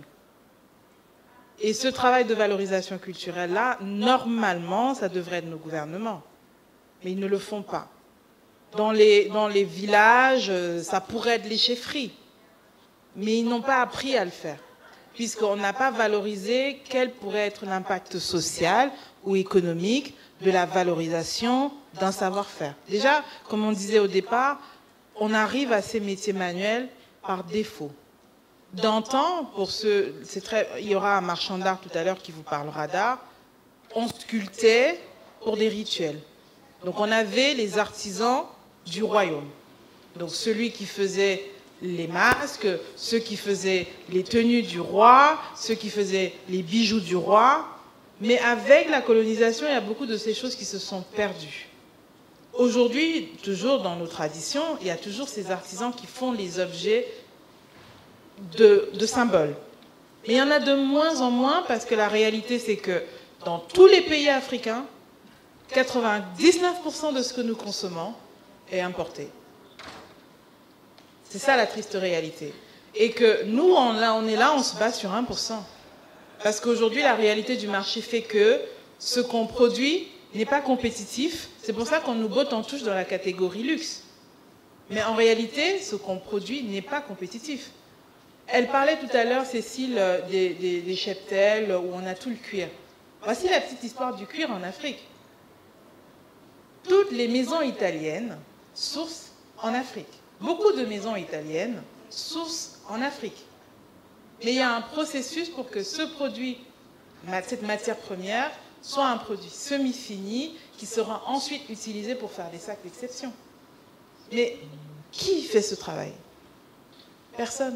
Et ce travail de valorisation culturelle-là, normalement, ça devrait être nos gouvernements. Mais ils ne le font pas. Dans les, dans les villages, ça pourrait être les chefferies. Mais ils n'ont pas appris à le faire, puisqu'on n'a pas valorisé quel pourrait être l'impact social ou économique de la valorisation d'un savoir-faire. Déjà, comme on disait au départ, on arrive à ces métiers manuels par défaut. D'antan, pour ceux, c'est très, il y aura un marchand d'art tout à l'heure qui vous parlera d'art, on sculptait pour des rituels. Donc on avait les artisans du royaume. Donc celui qui faisait les masques, ceux qui faisaient les tenues du roi, ceux qui faisaient les bijoux du roi. Mais avec la colonisation, il y a beaucoup de ces choses qui se sont perdues. Aujourd'hui, toujours dans nos traditions, il y a toujours ces artisans qui font les objets de, de symboles. Mais il y en a de moins en moins parce que la réalité, c'est que dans tous les pays africains, quatre-vingt-dix-neuf pour cent de ce que nous consommons est importé. C'est ça la triste réalité. Et que nous, on, là, on est là, on se bat sur un pour cent. Parce qu'aujourd'hui, la réalité du marché fait que ce qu'on produit n'est pas compétitif. C'est pour ça qu'on nous botte en touche dans la catégorie luxe. Mais en réalité, ce qu'on produit n'est pas compétitif. Elle parlait tout à l'heure, Cécile, des, des, des cheptels où on a tout le cuir. Voici la petite histoire du cuir en Afrique. Toutes les maisons italiennes sourcent en Afrique. Beaucoup de maisons italiennes sourcent en Afrique. Mais il y a un processus pour que ce produit, cette matière première, soit un produit semi-fini qui sera ensuite utilisé pour faire des sacs d'exception. Mais qui fait ce travail? Personne.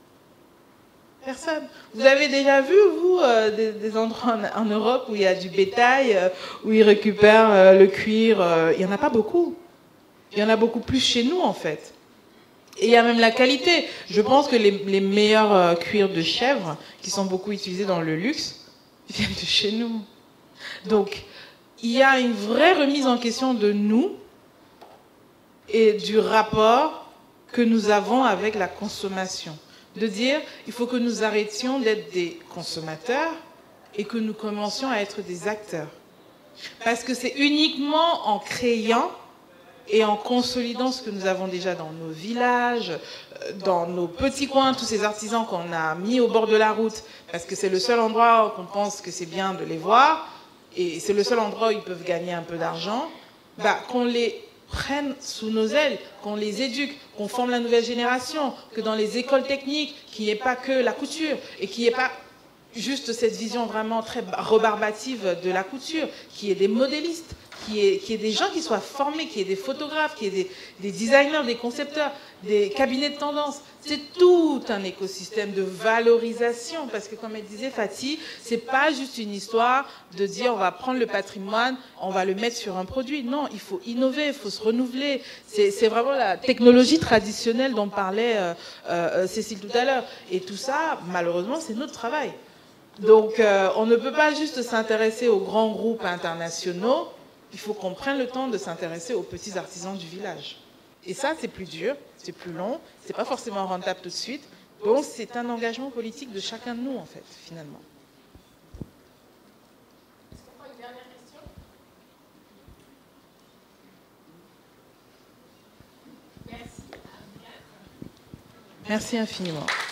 Personne. Vous avez déjà vu, vous, euh, des, des endroits en, en Europe où il y a du bétail, euh, où ils récupèrent euh, le cuir euh, il n'y en a pas beaucoup. Il y en a beaucoup plus chez nous, en fait. Et il y a même la qualité. Je pense que les, les meilleurs euh, cuirs de chèvre, qui sont beaucoup utilisés dans le luxe, viennent de chez nous. Donc, il y a une vraie remise en question de nous et du rapport que nous avons avec la consommation. De dire, il faut que nous arrêtions d'être des consommateurs et que nous commencions à être des acteurs. Parce que c'est uniquement en créant et en consolidant ce que nous avons déjà dans nos villages, dans nos petits coins, tous ces artisans qu'on a mis au bord de la route, parce que c'est le seul endroit où on pense que c'est bien de les voir, et c'est le seul endroit où ils peuvent gagner un peu d'argent, bah, qu'on les prenne sous nos ailes, qu'on les éduque, qu'on forme la nouvelle génération, que dans les écoles techniques, qu'il n'y ait pas que la couture, et qu'il n'y ait pas juste cette vision vraiment très rebarbative de la couture, qu'il y ait des modélistes, qu'il y ait, qu'il y ait des gens qui soient formés, qu'il y ait des photographes, qu'il y ait des, des designers, des concepteurs, des cabinets de tendance. C'est tout un écosystème de valorisation, parce que comme elle disait Fatih, c'est pas juste une histoire de dire on va prendre le patrimoine, on va le mettre sur un produit. Non, il faut innover, il faut se renouveler. C'est, c'est vraiment la technologie traditionnelle dont parlait euh, euh, Cécile tout à l'heure. Et tout ça, malheureusement, c'est notre travail. Donc euh, on ne peut pas juste s'intéresser aux grands groupes internationaux, il faut qu'on prenne le temps de s'intéresser aux petits artisans du village. Et ça, c'est plus dur, c'est plus long, c'est pas forcément rentable tout de suite, Donc c'est un engagement politique de chacun de nous, en fait, finalement. Est-ce qu'on prend une dernière question? Merci. Merci infiniment.